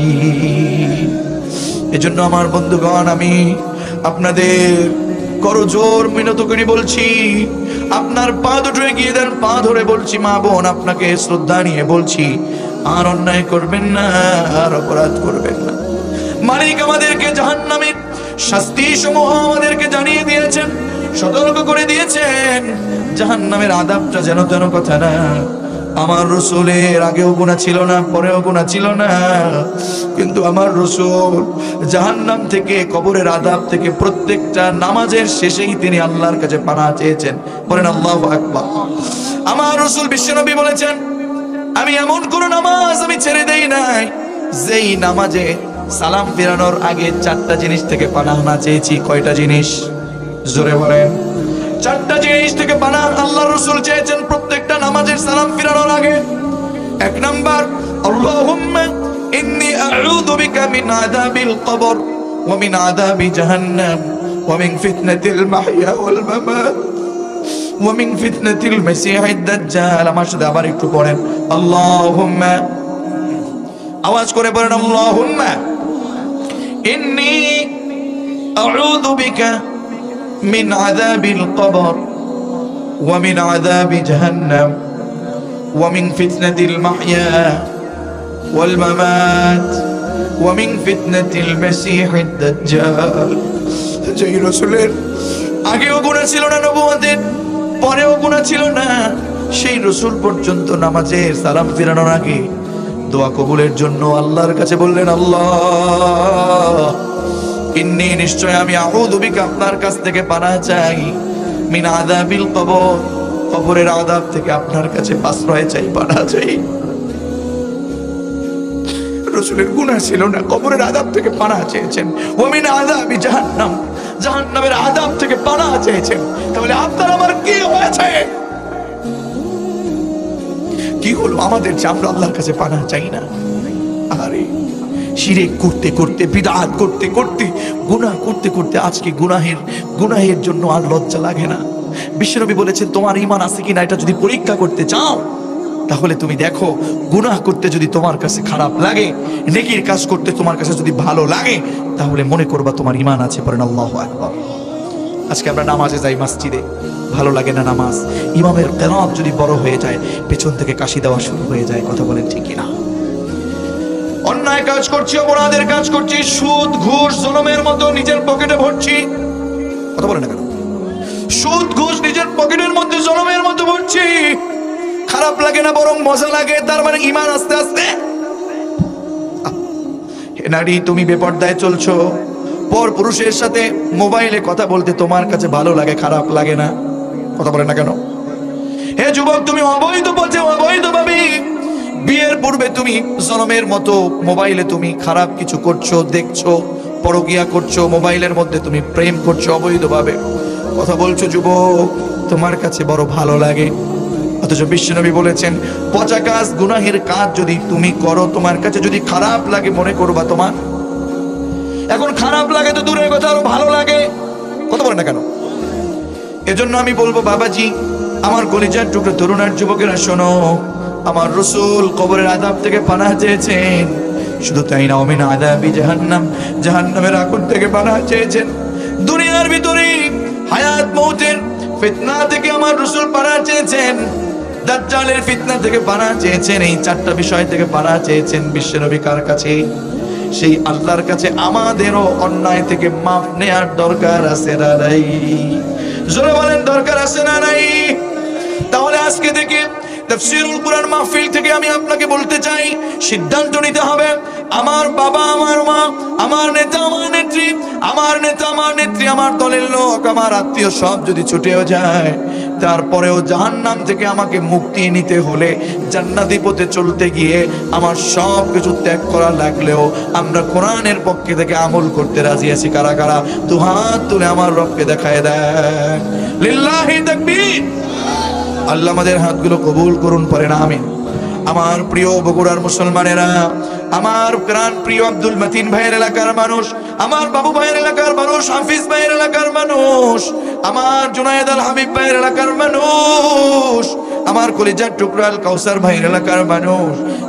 এজন্য আমার বন্ধুগণ, আমি আপনাদের করজোর মিনত করে বলছি, আপনার পা দুটো এগিয়ে দেন, পা ধরে বলছি, মা বোন আপনাকে শ্রদ্ধা নিয়ে বলছি, আর অন্যায় করবেন না, আর অপরাধ করবেন না। মালিক আমাদেরকে জাহান্নামের শাস্তি সমূহ আমাদেরকে জানিয়ে দিয়েছেন, সতর্ক করে দিয়েছেন। জাহান্নামের আযাবটা যেন তেন কথা না। আমার রাসূলের আগেও গুনাহ ছিল না, পরেও গুনাহ ছিল না, কিন্তু আমার রাসূল জাহান্নাম থেকে, কবরের আযাব থেকে প্রত্যেকটা নামাজের শেষেই তিনি আল্লাহর কাছে পানাহ চেয়েছেন। বলেন আল্লাহু আকবার। আমার রাসূল বিশ্বনবী বলেছেন, আমি এমন কোন নামাজ আমি ছেড়ে দেই নাই যেই নামাজে সালাম ফেরানোর আগে চারটা জিনিস থেকে পানাহ না চেয়েছি। কয়টা জিনিস? জোরে বলেন। চারটা জিনিস থেকে পানাহ আল্লাহর রাসূল চেয়েছেন প্রত্যেকটা নামাজের সালাম ফেরানোর আগে। এক নাম্বার, আল্লাহুম্মা ইন্নী আউযু বিকা মিন আযাবিল কবর ওয়া মিন আযাবি জাহান্নাম ওয়া মিন ফিতনাতিল মাহইয়া ওয়াল মামাত ওয়া মিন ফিতনাতিল মাসীহিদ দাজ্জাল। আমার সাথে আবার একটু পড়েন, আল্লাহুম্মা, আওয়াজ করে বলেন, আল্লাহুম্মা ইন্নী আউযু বিকা মিন আযাবিল কবর ওয়া মিন আযাবি জাহান্নাম ওয়া মিন ফিতনাতিল মাহইয়া ওয়াল মামাত ওয়া মিন ফিতনাতিল মাসীহিদ দাজ্জাল। যেই রাসূলের আগেও গুনাহ ছিল না, নবুয়তের পরেও গুনাহ ছিল না, সেই রাসূল পর্যন্ত নামাজের সালাম ফেরানোর আগে দোয়া কবুলের জন্য আল্লাহর কাছে বললেন, আল্লাহ ইন্নী, নিশ্চয় আমি, আউযু বিকা, আপনার কাছ থেকে পানাহ চাই, মিন আযাবিল কবর, কবরের আযাব থেকে আপনার কাছে আশ্রয় চাই, পানাহ চাই। রাসূলের গুনাহ ছিল না, কবরের আযাব থেকে পানাহ চেয়েছেন। ওয়া মিন আযাবি জাহান্নাম, জাহান্নামের আযাব থেকে পানাহ চেয়েছেন। তাহলে আপনার আমার কি হয়েছে? কি হলো আমাদের যে আমরা আল্লাহর কাছে পানাহ চাই না? আরে শিরক করতে করতে, বিদআত করতে করতে, গুনাহ করতে করতে আজকে গুনাহের গুনাহের জন্য আর লজ্জা লাগে না। বিশ্বনবী বলেছেন, তোমার ঈমান আছে কিনা এটা যদি পরীক্ষা করতে চাও তাহলে তুমি দেখো, গুনাহ করতে যদি তোমার কাছে খারাপ লাগে, নেকির কাজ করতে তোমার কাছে যদি ভালো লাগে, তাহলে মনে করবা তোমার ঈমান আছে। পড়েন আল্লাহু আকবার। আজকে আমরা নামাজে যাই, মসজিদে ভালো লাগে না নামাজ, ইমামের কিরাত যদি বড় হয়ে যায় পেছন থেকে কাশি দেওয়া শুরু হয়ে যায়। কথা বলেন ঠিক কিনা? অন্যায় কাজ করছি, অপরাধের কাজ করছি, সুদ ঘুষ জনমের মতো নিজের পকেটে ভরছি। কথা বলেন না কেন? সুদ ঘুষ নিজের পকেটের মধ্যে জনমের মতো ভরছি। খারাপ লাগে না, বরং মজা লাগে। তার মানে ঈমান আস্তে আস্তে। হে নারী, তুমি বেপরদায় চলছো, পর পুরুষের সাথে মোবাইলে কথা বলতে তোমার কাছে ভালো লাগে, খারাপ লাগে না? কথা বলেন না কেন? হে যুবক, তুমি অবৈধ পথে, অবৈধভাবে বিয়ের পূর্বে তুমি জনমের মতো মোবাইলে তুমি খারাপ কিছু করছো, দেখছো, পরকিয়া করছো, মোবাইলের মধ্যে তুমি প্রেম করছো অবৈধভাবে। কথা বলছো যুবক, তোমার কাছে বড় ভালো লাগে, অথচ বিশ্বনবী বলেছেন, পচা কাজ, গুনাহের কাজ যদি তুমি করো, তোমার কাছে যদি খারাপ লাগে, মনে করবা তোমার এখন খারাপ লাগে তো দূরের কথা, আরো ভালো লাগে। কথা বলেন না কেন? এজন্য আমি বলবো, বাবাজি, আমার কলিজার টুকরো তরুণ আর যুবকেরা, শোনো, আমার রাসূল কবরের আযাব থেকে পানাহ চেয়েছেন। শুধু তাই না, মিন আযাবি জাহান্নাম, জাহান্নামের আগুন থেকে পানাহ চেয়েছেন। দুনিয়ার ভিতরে হায়াত মউতের ফিতনা থেকে আমার রাসূল পানাহ চেয়েছেন। দাজ্জালের ফিতনা থেকে পানাহ চেয়েছেন। এই চারটা বিষয় থেকে পানাহ চেয়েছেন বিশ্বনবী কার কাছে? সেই আল্লাহর কাছে। আমাদেরও অন্যায় থেকে মাফ নেয়ার দরকার আছে না নাই? জোরে বলেন, দরকার আছে না নাই? তাহলে আজকে থেকে তাফসীরুল কুরআন মাহফিল থেকে আমি আপনাকে বলতে চাই, সিদ্ধান্ত নিতে হবে। আমার বাবা, আমার মা, আমার নেতা, আমার নেত্রী, আমার নেতা, আমার নেত্রী, আমার দলের লোক, আমার আত্মীয় সব যদি ছুটেও যায়, তারপরেও জাহান্নাম থেকে আমাকে মুক্তি নিতে হলে, জান্নাতি পথে চলতে গিয়ে আমার সব কিছু ত্যাগ করা লাগলেও আমরা কোরআনের পক্ষে থেকে আমল করতে রাজি আছি। কারা কারা দু হাত তুলে আমার রবকে দেখায় দেয়। লিল্লাহি তাকবীর। আল্লাহ আমাদের হাতগুলো কবুল করুন, পড়েন আমিন। আমার প্রিয় বগুড়ার মুসলমানেরা, আমার প্রাণ প্রিয় আব্দুল মতিন ভাইয়ের এলাকার মানুষ, আমার বাবু ভাইয়ের এলাকার মানুষ, হাফিজ ভাইয়ের এলাকার মানুষ, আমার জুনায়েদ আল হাবিব ভাইয়ের এলাকার মানুষ, আমার কলিজার টুকরা আল কাউসার ভাইয়ের এলাকার মানুষ,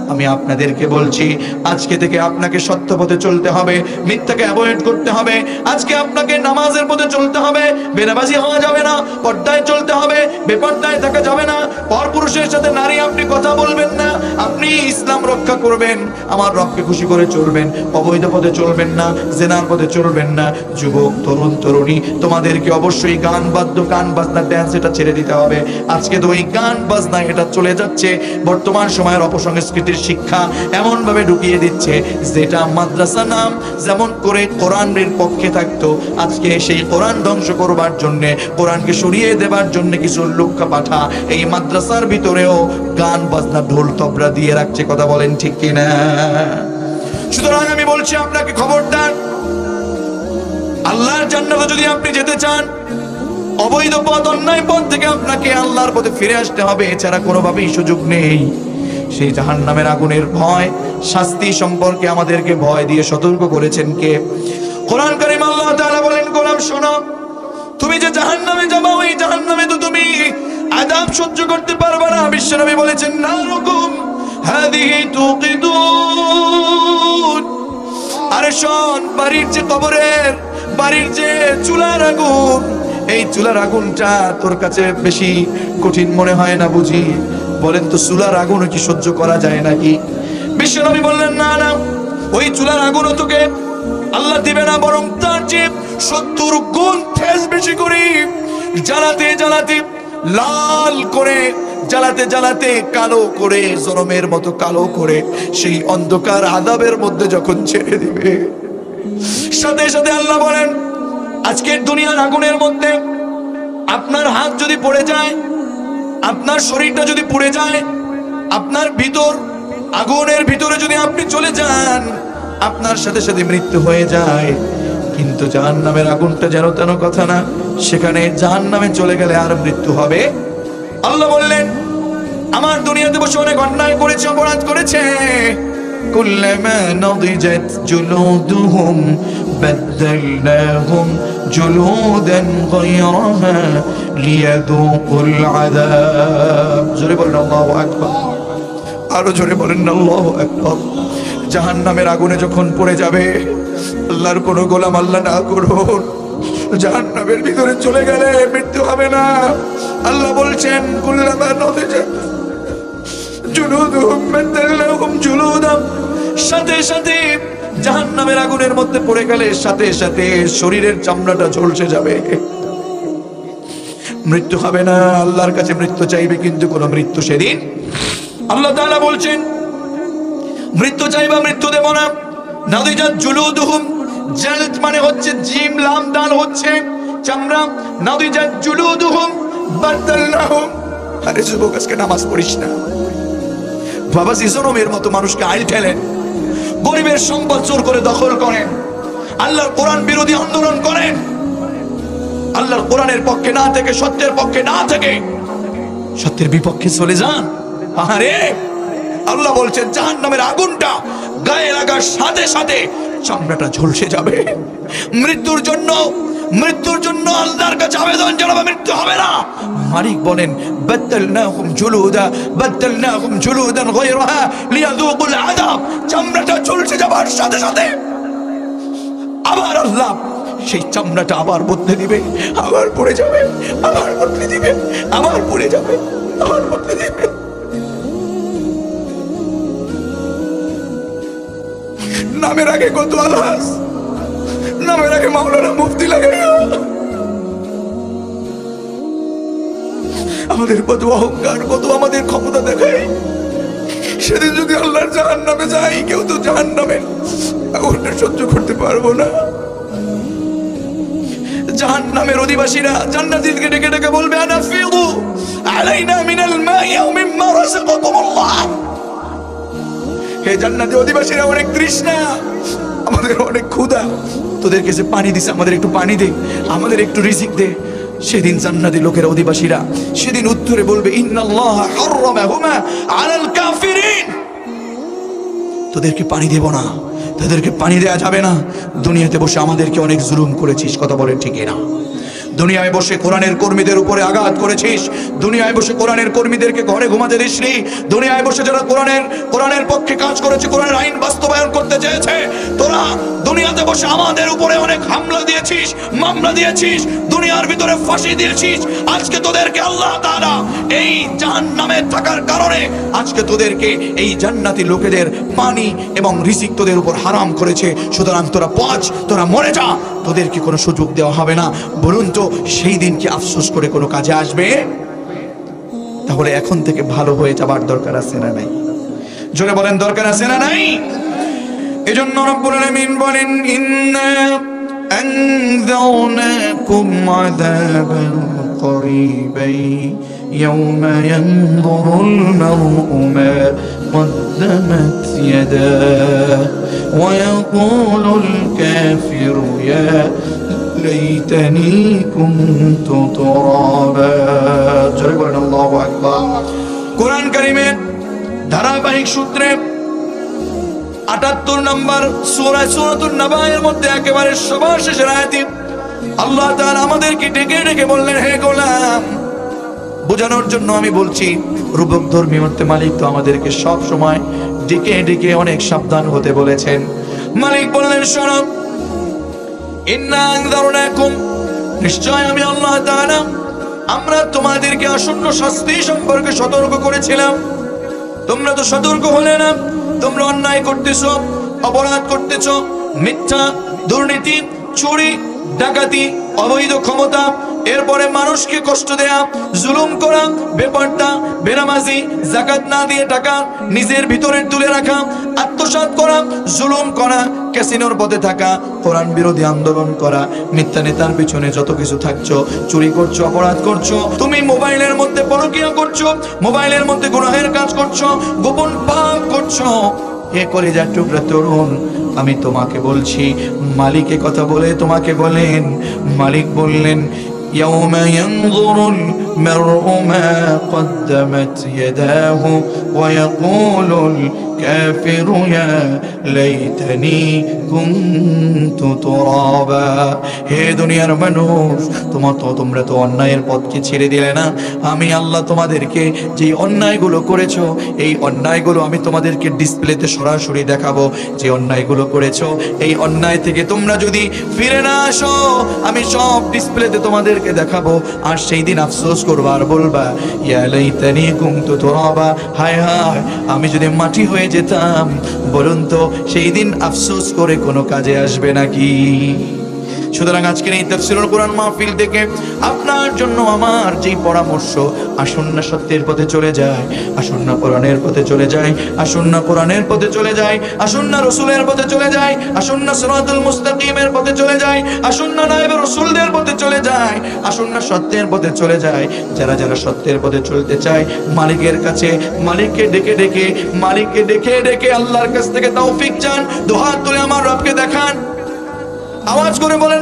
আমি আপনাদেরকে বলছি, আজকে থেকে আপনাকে সত্য পথে চলতে হবে, মিথ্যাকে অ্যাভয়েড করতে হবে। আজকে আপনাকে নামাজের পথে চলতে হবে, বেনামাজি হওয়া যাবে না, পর্দায় চলতে হবে, বেপর্দায় থাকা যাবে না, পরপুরুষের সাথে নারী আপনি কথা বলবেন না, আপনি ইসলাম রক্ষা করবেন, আমার রবকে খুশি করে চলবেন, অবৈধ পথে চলবেন না, জেনার পথে চলবেন না। যুবক, তরুণ, তরুণী, তোমাদেরকে অবশ্যই গান বাদ্য, গান বাজনা, ড্যান্স এটা ছেড়ে দিতে হবে। আজকে তো ওই গান বাজনা এটা চলে যাচ্ছে, বর্তমান সময়ের অপসংস্কৃতির শিক্ষা এমন ভাবে ঢুকিয়ে দিচ্ছে, যেটা মাদ্রাসা নাম যেমন করে কোরআনের পক্ষে থাকতো, আজকে সেই কোরআন ধ্বংস করবার জন্য, কোরআনকে সরিয়ে দেবার জন্য কিছু লোক পাঠা এই মাদ্রাসার ভিতরেও গান বাজনা, ঢোল তবলা দিয়ে রাখছে। কথা বলেন ঠিক কিনা? সুতরাং আমি বলছি আপনাকে খবরদার, আল্লাহর জান্নাতে যদি আপনি যেতে চান, অবৈধ পথ, অন্যায় পথ থেকে আপনাকে আল্লাহর পথে ফিরে আসতে হবে, এছাড়া কোনোভাবেই সুযোগ নেই। সেই জাহান্নামের আগুনের ভয়, শাস্তি সম্পর্কে আমাদেরকে ভয় দিয়ে সতর্ক করেছেন কে? কোরআন কারীম আল্লাহ তাআলা বলেন, গোলাম শোনো, তুমি যে জাহান্নামে যাবে, ওই জাহান্নামে তো তুমি আযাব সহ্য করতে পারবে না। বিশ্বনবী বলেছেন, নারুকুম হাদিহি তুকিদুন। আরে শোন, বাড়ির যে কবরের, বাড়ির যে চুলার আগুন, এই চুলার আগুনটা তোর কাছে বেশি কঠিন মনে হয় না বুঝি? বলেন তো, চুলার আগুন কি সহ্য করা যায় নাকি? বিশ্বনবী বললেন, না না, ওই চুলার আগুন তোকে আল্লাহ দিবে না, বরং তার যে সত্তর গুণ ঠেস বেশি করে জ্বালাতে জ্বালাতে, লাল করে জ্বালাতে জ্বালাতে, কালো করে, জরমের মতো কালো করে সেই অন্ধকার আযাবের মধ্যে যখন ছেড়ে দিবে, সাথে সাথে আল্লাহ বলেন, আজকের দুনিয়ার আগুনের মধ্যে আপনার হাত যদি পড়ে যায়, আপনার শরীরটা যদি পুড়ে যায়, আপনার ভিতর আগুনের ভিতরে যদি আপনি চলে যান, আপনার সাথে সাথে মৃত্যু হয়ে যায়। কিন্তু জাহান্নামের আগুনটা যেন তেন কথা না, সেখানে জাহান্নামে চলে গেলে আর মৃত্যু হবে। আল্লাহ বললেন, আমার দুনিয়াতে বসে অনেক অন্যায় করেছে, অপরাধ করেছে, কুল্লামা নাদিজাত জুলুদুহুম বাদদালনাহুম জুলুদান গায়রাহা লিয়াযুকুল আযাব। জোরে বলেন আল্লাহু আকবার, আরো জোরে বলেন আল্লাহু আকবার। জাহান্নামের আগুনে যখন পড়ে যাবে, আল্লাহর কোনো গোলাম আল্লাহ না করুন, জাহান্নামের ভিতরে চলে গেলে মৃত্যু হবে না। আল্লাহ বলছেন, কুল্লামা নাদিজাত জুলুদুহুম বাদদালনাহুম জুলুদান, সাথে সাথে জাহান্নামের আগুনের মধ্যে পড়ে গেলে সাথে সাথে শরীরের চামড়াটা ঝলসে যাবে, মৃত্যু হবে না। আল্লাহর কাছে মৃত্যু চাইবে, কিন্তু কোনো মৃত্যু সেদিন আল্লাহ তাআলা বলছেন, মৃত্যু চাইবা, মৃত্যু দেব না। নাদিজাত জুলুদুহুম, জালদ মানে হচ্ছে জিম লাম দাল হচ্ছে চামড়া, নাদিজাত জুলুদুহুম বাদদালনাহুম। আরে যুবক, আজকে নামাজ পড়িস না, বাবা জিজনমের মতো মানুষকে আইল ঠেলেন, গরিবের সম্পদ চোর করে দখল করেন, আল্লাহর কোরআন বিরোধী আন্দোলন করেন, আল্লাহর কোরআনের পক্ষে না থেকে, সত্যের পক্ষে না থেকে সত্যের বিপক্ষে চলে যান। আরে আল্লাহ বলছেন, জাহান্নামের আগুনটা গায়ে লাগার সাথে সাথে চামড়াটা ঝলসে যাবে। মৃত্যুর জন্য, মৃত্যুর জন্য আল্লাহর কাছে আবেদন জানাবে, মৃত্যু হবে না। মালিক বলেন, বাদদালনাহুম জুলুদা বাদদালনাহুম জুলুদান গায়রাহা লিয়াযুকুল আযাব। চামড়াটা ঝলসে যাবার সাথে সাথে আবার আল্লাহ সেই চামড়াটা আবার বদলে দিবে, আবার পড়ে যাবে, আবার বদলে দিবে, আবার পড়ে যাবে, আবার বদলে দিবে। নামের আগে কত আলাস, নামের আগে মাওলানা মুফতি লাগাইয়া আমাদের কত অহংকার, কত আমাদের ক্ষমতা দেখায়। সেদিন যদি আল্লাহর জাহান্নামে যাই, কেউ তো জাহান্নামের আগুনটা সহ্য করতে পারবো না। জাহান্নামের অধিবাসীরা জান্নাতীদেরকে ডেকে ডেকে বলবে, আনাফিদু আলাইনা মিনাল মাই আও মিম্মা রাযাকাকুমুল্লাহ। হে জান্নাতি অধিবাসীরা, অনেক তৃষ্ণা, আমাদের অনেক ক্ষুধা, তোদের কাছে পানি দিছে, আমাদের একটু পানি দে, আমাদের একটু রিজিক দে। সেদিন জান্নাতি লোকের অধিবাসীরা সেদিন উত্তরে বলবে, ইন্নাল্লাহা হারামাহুমা আলাল কাফিরিন। তোদেরকে পানি দেব না, তোদেরকে পানি দেয়া যাবে না, দুনিয়াতে বসে আমাদেরকে অনেক জুলুম করেছিস। কথা বলেন ঠিক না? দুনিয়ায় বসে কোরআনের কর্মীদের উপরে আঘাত করেছিস, দুনিয়ায় বসে কোরআনের কর্মীদেরকে ঘরে ঘুমাতে দিসনি, দুনিয়ায় বসে যারা কোরআনের কোরআনের পক্ষে কাজ করেছে, কোরআনের আইন বাস্তবায়ন করতে চেয়েছে, তোরা দুনিয়াতে বসে আমাদের উপরে অনেক হামলা দিয়েছিস, মামলা দিয়েছিস, দুনিয়ার ভিতরে ফাঁসি দিয়েছিস। আজকে তোদেরকে আল্লাহ তাআলা এই জাহান্নামে থাকার কারণে আজকে তোদেরকে এই জান্নাতি লোকেদের পানি এবং রিজিক তোদের উপর হারাম করেছে। সুতরাং তোরা পচ, তোরা মরে যা, তোদেরকে কোনো সুযোগ দেওয়া হবে না। বলুন তো সেই দিন কি আফসোস করে কোনো কাজে আসবে? তাহলে এখন থেকে ভালো হয়ে যাবার দরকার আছে না নাই? জোরে বলেন, দরকার আছে না নাই? এজন্য রব্বুল আলামিন বলেন, ইন্না আনযারনাকুম আযাবান করিবাই ইয়াওমা ইয়ানযুরুল মার'উ মা قدمت يداه ويقول الكافر يا ليتني كنت ترابا جربنا الله أكبر কোরআন কারীমের ধারাবাহিক সূত্রে আটাত্তর নম্বর সূরা সূরাতুন নাবায়ের মধ্যে একেবারে সবার শেষের আয়াতে আল্লাহ তাআলা আমাদেরকে ডেকে ডেকে বললেন, হে গোলাম, বোঝানোর জন্য আমি বলছি, রূপক ধর্মী মধ্যে মালিক তো আমাদেরকে সব সময় ডেকে ডেকে অনেক সাবধান হতে বলেছেন। মালিক বললেন, শোনো, ইন্না আনযারনাকুম, নিশ্চয় আমি আল্লাহ তাআলা আমরা তোমাদেরকে আসন্ন শাস্তি সম্পর্কে সতর্ক করেছিলাম। তোমরা তো সতর্ক হলে না, তোমরা অন্যায় করতেছো, অপরাধ করতেছো, মিথ্যা, দুর্নীতি, চুরি, ডাকাতি, অবৈধ ক্ষমতা, এরপরে মানুষকে কষ্ট দেয়া, জুলুম করা, বেপরদা, বেনামাজি, যাকাত না দিয়ে টাকা নিজের ভিতরে তুলে রাখা, আত্মসাৎ করা, জুলুম করা, ক্যাসিনোর পথে থাকা, কোরআন বিরোধী আন্দোলন করা, মিথ্যা নেতার পিছনে যত কিছু থাকছো, চুরি করছো, অপরাধ করছো, তুমি মোবাইলের মধ্যে পরকীয়া করছো, মোবাইলের মধ্যে গুনাহের কাজ করছো, গোপন পাপ করছো, এ করে যা টুকরা তরুণ, আমি তোমাকে বলছি, মালিক এ কথা বলে তোমাকে বলেন, মালিক বললেন, يوم ينظر المرء ما قدمت يداه ويقول الكافر يا ليتني كنت ترابا হে দুনিয়ার মানুষ, তোমার তো তোমরা তো অন্যায়ের পথকে ছেড়ে দিলে না। আমি আল্লাহ তোমাদেরকে যে অন্যায়গুলো করেছো, এই অন্যায়গুলো আমি তোমাদেরকে ডিসপ্লেতে সরাসরি দেখাবো। যে অন্যায়গুলো করেছো, এই অন্যায় থেকে তোমরা যদি ফিরে না আসো, আমি সব ডিসপ্লেতে তোমাদেরকে দেখাবো। আর সেই দিন আফসোস করবা আর বলবা, ইয়া লাইতানি কুনতু তুরাবা, হায় হায় আমি যদি মাটি হয়ে যেতাম। বলুন তো সেই দিন আফসোস করে কোনো কাজে আসবে নাকি? সুতরাং আজকের এই তাফসীরুল কোরআন মাহফিল থেকে আপনার জন্য আমার যেই পরামর্শ, আসুন না সত্যের পথে চলে যায়, আসুন না কোরআনের পথে চলে যায়, আসুন না কোরআনের পথে চলে যায়, আসুন না রাসূলের পথে চলে যায়, আসুন না সিরাতুল মুস্তাকিমের পথে চলে যায়, আসুন না নায়েবে রাসূলদের পথে চলে যায়, আসুন না সত্যের পথে চলে যায়। যারা যারা সত্যের পথে চলতে চায়, মালিকের কাছে, মালিককে ডেকে ডেকে, মালিককে ডেকে ডেকে আল্লাহর কাছ থেকে তৌফিক চান। দুহাত তুলে আমার রবকে দেখান, আওয়াজ করে বলেন,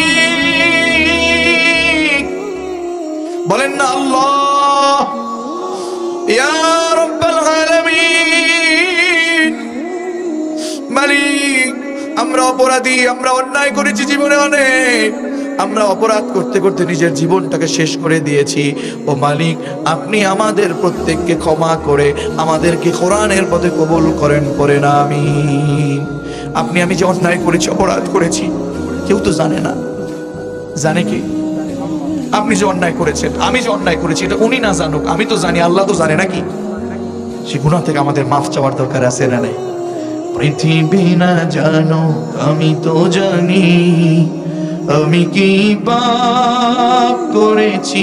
মালিক, বলেন না আল্লাহ, ইয়া রাব্বাল আলামিন। মালিক, আমরা অপরাধী, আমরা অন্যায় করেছি জীবনে অনেক, আমরা অপরাধ করতে করতে নিজের জীবনটাকে শেষ করে দিয়েছি। ও মালিক, আপনি আমাদের প্রত্যেককে ক্ষমা করে আমাদেরকে কোরআনের পথে কবুল করেন, পড়েন আমিন। আপনি আমি যে অন্যায় করেছি, অপরাধ করেছি, কেউ তো জানে না, জানে কি? আপনি যে অন্যায় করেছেন, আমি যে অন্যায় করেছি, এটা উনি না জানুক, আমি তো জানি, আল্লাহ তো জানে নাকি? সে গুনাহ থেকে আমাদের মাফ চাওয়ার দরকার আছে না নাই? পৃথিবী না জানো, আমি তো জানি, আমি কি পাপ করেছি,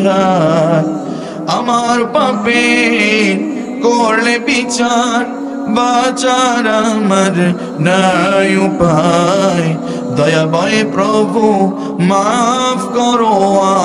আমার পাপে করলে বিচার, বাঁচার আমার নাই উপায়, দয়াময় প্রভু মাফ করো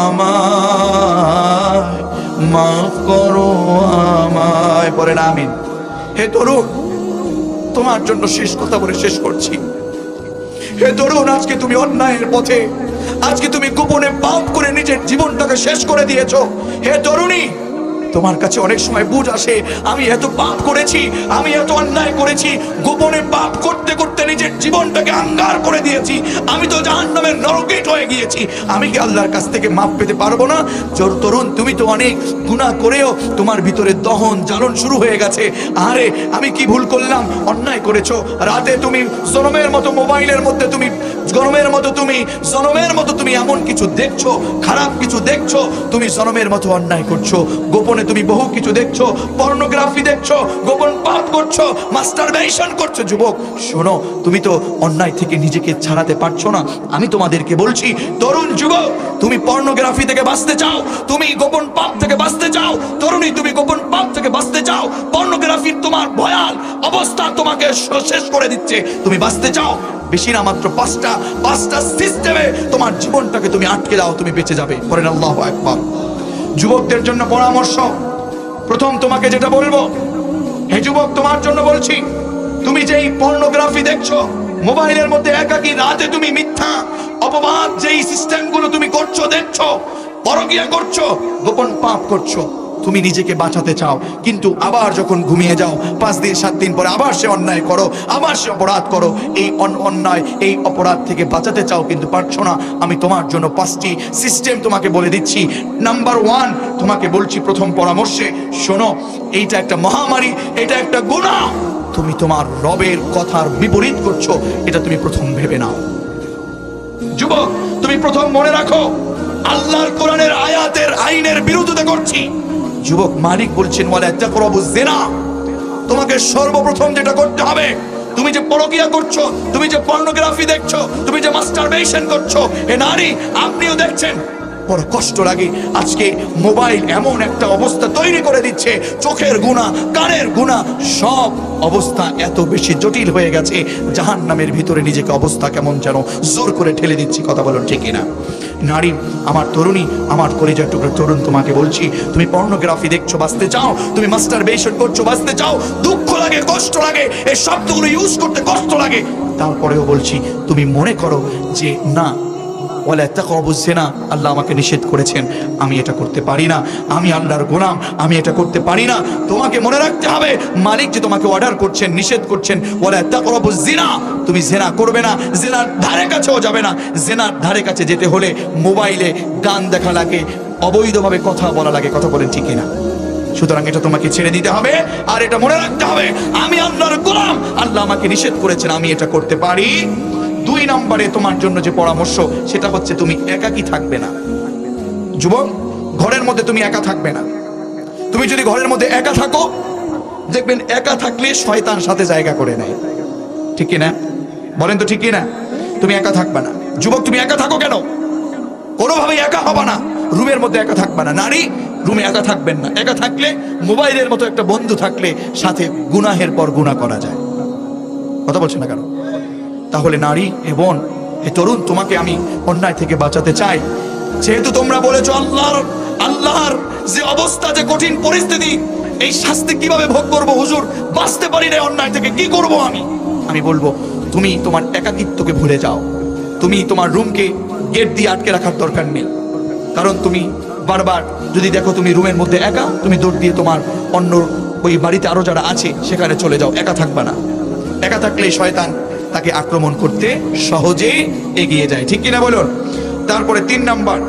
আমায়, মাফ করো আমায়, পড়েন আমিন। হে তরুণ, তোমার জন্য শেষ কথা বলে শেষ করছি। হে তরুণ, আজকে তুমি অন্যায়ের পথে, আজকে তুমি গোপনে পাপ করে নিজের জীবনটাকে শেষ করে দিয়েছো। হে তরুণী, তোমার কাছে অনেক সময় বুঝ আসে আমি এত পাপ করেছি, আমি এত অন্যায় করেছি, গোপনে পাপ করতে করতে নিজের জীবনটাকে আঙ্গার করে দিয়েছি, আমি তো জাহান্নামের নরকে হয়ে গিয়েছি, আমি কি আল্লাহর কাছ থেকে মাপ পেতে পারবো না? জোর তরুণ, তুমি তো অনেক গুনাহ করেও তোমার ভিতরে দহন জ্বালন শুরু হয়ে গেছে। আরে আমি কি ভুল করলাম? অন্যায় করেছো। রাতে তুমি জনমের মতো মোবাইলের মধ্যে তুমি জনমের মতো তুমি জনমের মতো তুমি এমন কিছু দেখছো, খারাপ কিছু দেখছো, তুমি জনমের মতো অন্যায় করছো। গোপনে তুমি বহু কিছু দেখছো, পর্নোগ্রাফি দেখছো, গোপন পাপ করছো, মাস্টারবেশন করছো। যুবক শোনো, তুমি তো অন্যায় থেকে নিজেকে ছাড়াতে পারছো না। আমি তোমাদেরকে বলছি, তরুণ যুবক, তুমি পর্নোগ্রাফি থেকে বাঁচতে চাও, তুমি গোপন পাপ থেকে বাঁচতে চাও, তরুণী তুমি গোপন পাপ থেকে বাঁচতে চাও, পর্নোগ্রাফির তোমার ভয়াল অবস্থা তোমাকে শেষ করে দিচ্ছে, তুমি বাঁচতে চাও, বেশি না মাত্র পাঁচটা পাঁচটা সিস্টেমে তোমার জীবনটাকে তুমি আটকে দাও, তুমি বেঁচে যাবে। বলেন আল্লাহু আকবার। যুবকদের জন্য পরামর্শ, প্রথম তোমাকে যেটা বলবো, হে যুবক, তোমার জন্য বলছি, তুমি যেই পর্নোগ্রাফি দেখছো, মোবাইলের মধ্যে একাকী রাতে তুমি মিথ্যা অপবাদ যেই সিস্টেমগুলো তুমি করছো, দেখছো, পরকিয়া করছো, গোপন পাপ করছো, তুমি নিজেকে বাঁচাতে চাও, কিন্তু আবার যখন ঘুমিয়ে যাও পাঁচ দিন সাত দিন পরে আবার সে অন্যায় করো, আবার সে অপরাধ করো। এই অন্যায় এই অপরাধ থেকে বাঁচাতে চাও কিন্তু পারছো না। আমি তোমার জন্য পাঁচটি সিস্টেম তোমাকে বলে দিচ্ছি। নাম্বার ওয়ান, তোমাকে বলছি প্রথম পরামর্শে, শোনো, এইটা একটা মহামারী, এটা একটা গুনাহ, তুমি তোমার রবের কথার বিপরীত করছো, এটা তুমি প্রথম ভেবে নাও। যুবক, তুমি প্রথম মনে রাখো, আল্লাহর কোরআনের আয়াতের আইনের বিরুদ্ধে করছি। যুবক, মালিক বলছেন ওয়ালা তাকরাবুজ জিনা, তোমাকে সর্বপ্রথম যেটা করতে হবে, তুমি যে পরকিয়া করছো, তুমি যে পর্নোগ্রাফি দেখছো, তুমি যে মাস্টারবেশন করছো, এ নারী আপনিও দেখছেন, বড় কষ্ট লাগে। আজকে মোবাইল এমন একটা অবস্থা তৈরি করে দিচ্ছে, চোখের গুনাহ, কানের গুনাহ, সব অবস্থা এত বেশি জটিল হয়ে গেছে, জাহান্নামের ভিতরে নিজেকে অবস্থা কেমন যেন জোর করে ঠেলে দিচ্ছি। কথা বলুন ঠিক কিনা? নারী, আমার তরুণী, আমার কলিজার টুকরো তরুণ, তোমাকে বলছি, তুমি পর্নোগ্রাফি দেখছো, বাঁচতে চাও, তুমি মাস্টারবেশন করছো, বাঁচতে চাও, দুঃখ লাগে, কষ্ট লাগে, এই শব্দগুলো ইউজ করতে কষ্ট লাগে, তারপরেও বলছি, তুমি মনে করো যে না, ওয়ালা তাকরাবুজ জিনা, আল্লাহ আমাকে নিষেধ করেছেন, আমি এটা করতে পারি না, আমি আল্লাহর গোলাম, আমি এটা করতে পারি না। তোমাকে মনে রাখতে হবে, মালিক যে তোমাকে অর্ডার করছেন, নিষেধ করছেন, ওয়ালা তাকরাবুজ জিনা, তুমি জিনা করবে না, জিনার ধারে কাছেও যাবে না। জিনার ধারে কাছে যেতে হলে মোবাইলে গান দেখা লাগে, অবৈধভাবে কথা বলা লাগে। কথা বলেন ঠিক কিনা? সুতরাং এটা তোমাকে ছেড়ে দিতে হবে, আর এটা মনে রাখতে হবে, আমি আল্লাহর গোলাম, আল্লাহ আমাকে নিষেধ করেছেন, আমি এটা করতে পারি। দুই নম্বরে তোমার জন্য যে পরামর্শ, সেটা হচ্ছে তুমি একাকী থাকবে না। যুবক, ঘরের মধ্যে তুমি একা থাকবে না। তুমি যদি ঘরের মধ্যে একা থাকো, দেখবেন একা থাকলে শয়তান সাথে জায়গা করে নেয়। ঠিক কিনা? বলেন তো ঠিক কিনা? তুমি একা থাকবে না। যুবক, তুমি একা থাকো কেন? কোনোভাবেই একা হবা না। রুমের মধ্যে একা থাকবে না। নারী, রুমে একা থাকবেন না। একা থাকলে মোবাইলের মতো একটা বন্ধু থাকলে সাথে গুনাহের পর গুনাহ করা যায়। কথা বলছেন না কেন? তাহলে নারী এবং হে তরুণ, তোমাকে আমি অন্যায় থেকে বাঁচাতে চাই। যেহেতু তোমরা বলেছো আল্লাহর আল্লাহর যে অবস্থা, যে কঠিন পরিস্থিতি, এই শাস্তি কিভাবে ভোগ করবো হুজুর, বাঁচতে পারি না অন্যায় থেকে, কি করব আমি? আমি বলবো, তুমি তোমার একাকিত্বকে ভুলে যাও। তুমি তোমার রুমকে গেট দিয়ে আটকে রাখার দরকার নেই, কারণ তুমি বারবার যদি দেখো তুমি রুমের মধ্যে একা, তুমি দৌড় দিয়ে তোমার অন্য ওই বাড়িতে আরো যারা আছে সেখানে চলে যাও। একা থাকবা না। একা থাকলে শয়তান তাকে আক্রমণ করতে সহজেই এগিয়ে যায়। ঠিক কিনা বলুন? তারপরে তিন নাম্বার,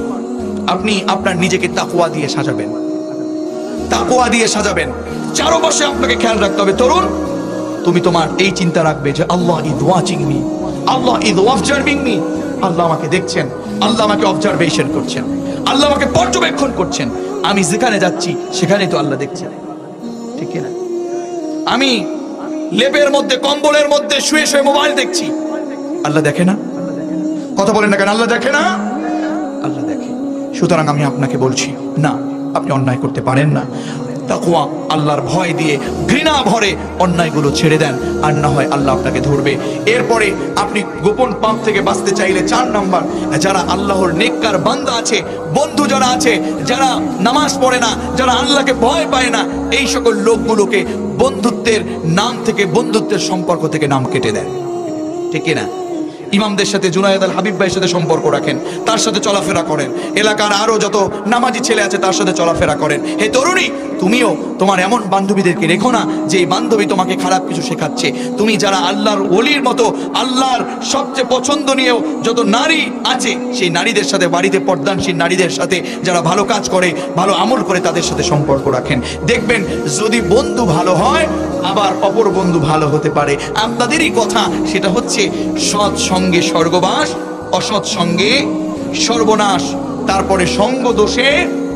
আপনি আপনার নিজেকে তাকওয়া দিয়ে সাজাবেন। তাকওয়া দিয়ে সাজাবেন। চারপাশে আপনাকে খেয়াল রাখতে হবে। তরুণ, তুমি তোমার এই চিন্তা রাখবে যে Allah is watching me, Allah is observing me, Allah আমাকে দেখছেন, আল্লাহ আমাকে অবজারভেশন করছেন, আল্লাহ আমাকে পর্যবেক্ষণ করছেন। আমি যেখানে যাচ্ছি সেখানেই তো আল্লাহ দেখছেন। ঠিক কিনা? আমি লেপের মধ্যে, কম্বলের মধ্যে শুয়ে শুয়ে মোবাইল দেখছি, আল্লাহ দেখে না? কথা বলেন না কেন? আল্লাহ দেখে না? আল্লাহ দেখে। সুতরাং আমি আপনাকে বলছি, না, আপনি অন্যায় করতে পারেন না। তাকওয়া, আল্লাহর ভয় দিয়ে ঘৃণা ভরে অন্যায়গুলো ছেড়ে দেন, আর না হয় আল্লাহ আপনাকে ধরবে। এরপরে আপনি গোপন পাপ থেকে বাঁচতে চাইলে চার নাম্বার, যারা আল্লাহর নেককার বান্দা আছে, বন্ধু যারা আছে, যারা নামাজ পড়ে না, যারা আল্লাহকে ভয় পায় না, এই সকল লোকগুলোকে বন্ধুত্বের নাম থেকে, বন্ধুত্বের সম্পর্ক থেকে নাম কেটে দেন। ঠিক কিনা? ইমামদের সাথে, জুনায়েদ আল হাবিব ভাইয়ের সাথে সম্পর্ক রাখেন, তার সাথে চলাফেরা করেন, এলাকার আরো যত নামাজি ছেলে আছে তার সাথে চলাফেরা করেন। হে তরুণী, তুমিও তোমার এমন বান্ধবীদেরকে রেখো না যে এই বান্ধবী তোমাকে খারাপ কিছু শেখাচ্ছে। তুমি যারা আল্লাহর ওলির মতো, আল্লাহর সবচেয়ে পছন্দনীয় যত নারী আছে সেই নারীদের সাথে, বাড়িতে পর্দানশীল নারীদের সাথে যারা ভালো কাজ করে, ভালো আমল করে, তাদের সাথে সম্পর্ক রাখেন। দেখবেন যদি বন্ধু ভালো হয় আবার অপর বন্ধু ভালো হতে পারে। আপনাদেরই কথা, সেটা হচ্ছে সৎ সঙ্গে স্বর্গবাস, অসৎ সঙ্গে সর্বনাশ, তারপরে সঙ্গ দোষে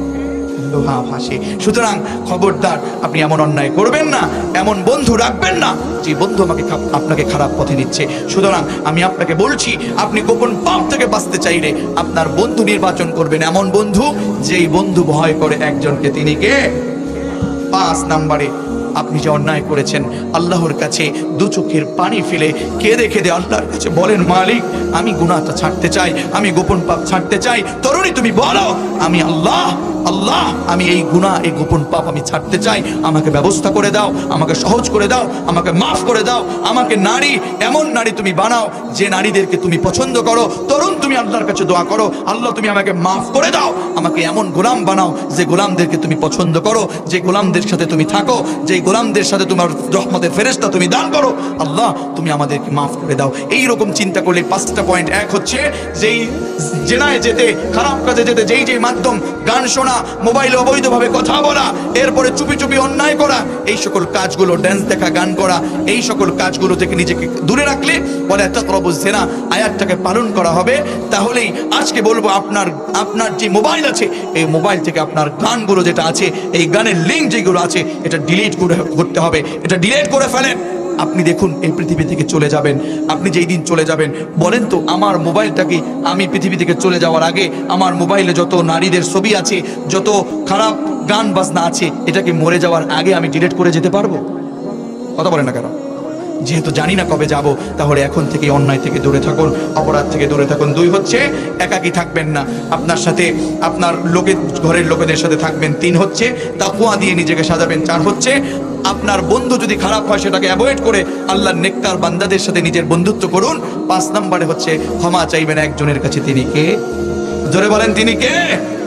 লোহা ভাসে। সুতরাং খবরদার, আপনি এমন অন্যায় করবেন না, এমন বন্ধু রাখবেন না যে বন্ধু আমাকে আপনাকে খারাপ পথে নিচ্ছে। সুতরাং আমি আপনাকে বলছি, আপনি গোপন পাপ থেকে বাঁচতে চাইলে আপনার বন্ধু নির্বাচন করবেন এমন বন্ধু যেই বন্ধু ভয় করে একজনকে, তিনি কে? পাঁচ নাম্বারে, আপনি যে অন্যায় করেছেন আল্লাহর কাছে দু চোখের পানি ফেলে কেঁদে কেঁদে আল্লাহর কাছে বলেন, মালিক আমি গুনাহটা ছাড়তে চাই, আমি গোপন পাপ ছাড়তে চাই। তরুণী তুমি বলো, আমি আল্লাহ আল্লাহ আমি এই গুনাহ, এই গোপন পাপ আমি ছাড়তে চাই, আমাকে ব্যবস্থা করে দাও, আমাকে সহজ করে দাও, আমাকে মাফ করে দাও, আমাকে নারী, এমন নারী তুমি বানাও যে নারীদেরকে তুমি পছন্দ করো। তরুণ তুমি আল্লাহর কাছে দোয়া করো, আল্লাহ তুমি আমাকে মাফ করে দাও, আমাকে এমন গোলাম বানাও যে গোলামদেরকে তুমি পছন্দ করো, যে গোলামদের সাথে তুমি থাকো, যে গোলামদের সাথে তোমার রহমতের ফেরেশতা তুমি দান করো। আল্লাহ তুমি আমাদেরকে মাফ করে দাও। এই রকম চিন্তা করলে পাঁচটা পয়েন্ট। এক হচ্ছে যেই জেনায় যেতে, খারাপ কাজে যেতে, যেই যেই মাধ্যম, গান শোনা, মোবাইলে অবৈধভাবে কথা বলা, এরপরে চুপি চুপি অন্যায় করা, এই সকল কাজগুলো, ড্যান্স দেখা, গান করা, এই সকল কাজগুলো থেকে নিজেকে দূরে রাখলে বলে তাকরাবুজ জিনা আয়াতটাকে পালন করা হবে। তাহলেই আজকে বলবো, আপনার আপনার যে মোবাইল আছে, এই মোবাইল থেকে আপনার গানগুলো যেটা আছে, এই গানের লিঙ্ক যেগুলো আছে, এটা ডিলিট করে করতে হবে, এটা ডিলিট করে ফেলেন। আপনি দেখুন এই পৃথিবী থেকে চলে যাবেন, আপনি যেই দিন চলে যাবেন, বলেন তো আমার মোবাইলটাকে আমি পৃথিবী থেকে চলে যাওয়ার আগে আমার মোবাইলে যত নারীদের ছবি আছে, যত খারাপ গান বাজনা আছে, এটাকে মরে যাওয়ার আগে আমি ডিলিট করে যেতে পারবো? কথা বলেন না কেন? যেহেতু জানি না কবে যাব, তাহলে এখন থেকে অন্যায় থেকে দূরে থাকুন, অপরাধ থেকে দূরে থাকুন। দুই হচ্ছে একাকী থাকবেন না, আপনার সাথে আপনার লোকের ঘরের লোকেদের সাথে থাকবেন। তিন হচ্ছে তাকওয়া দিয়ে নিজেকে সাজাবেন। চার হচ্ছে আপনার বন্ধু যদি খারাপ হয় সেটাকে অ্যাভয়েড করে আল্লাহর নেককার বান্দাদের সাথে নিজের বন্ধুত্ব করুন। পাঁচ নম্বরে হচ্ছে ক্ষমা চাইবেন একজনের কাছে, তিনি কে? জোরে বলেন, তিনি কে?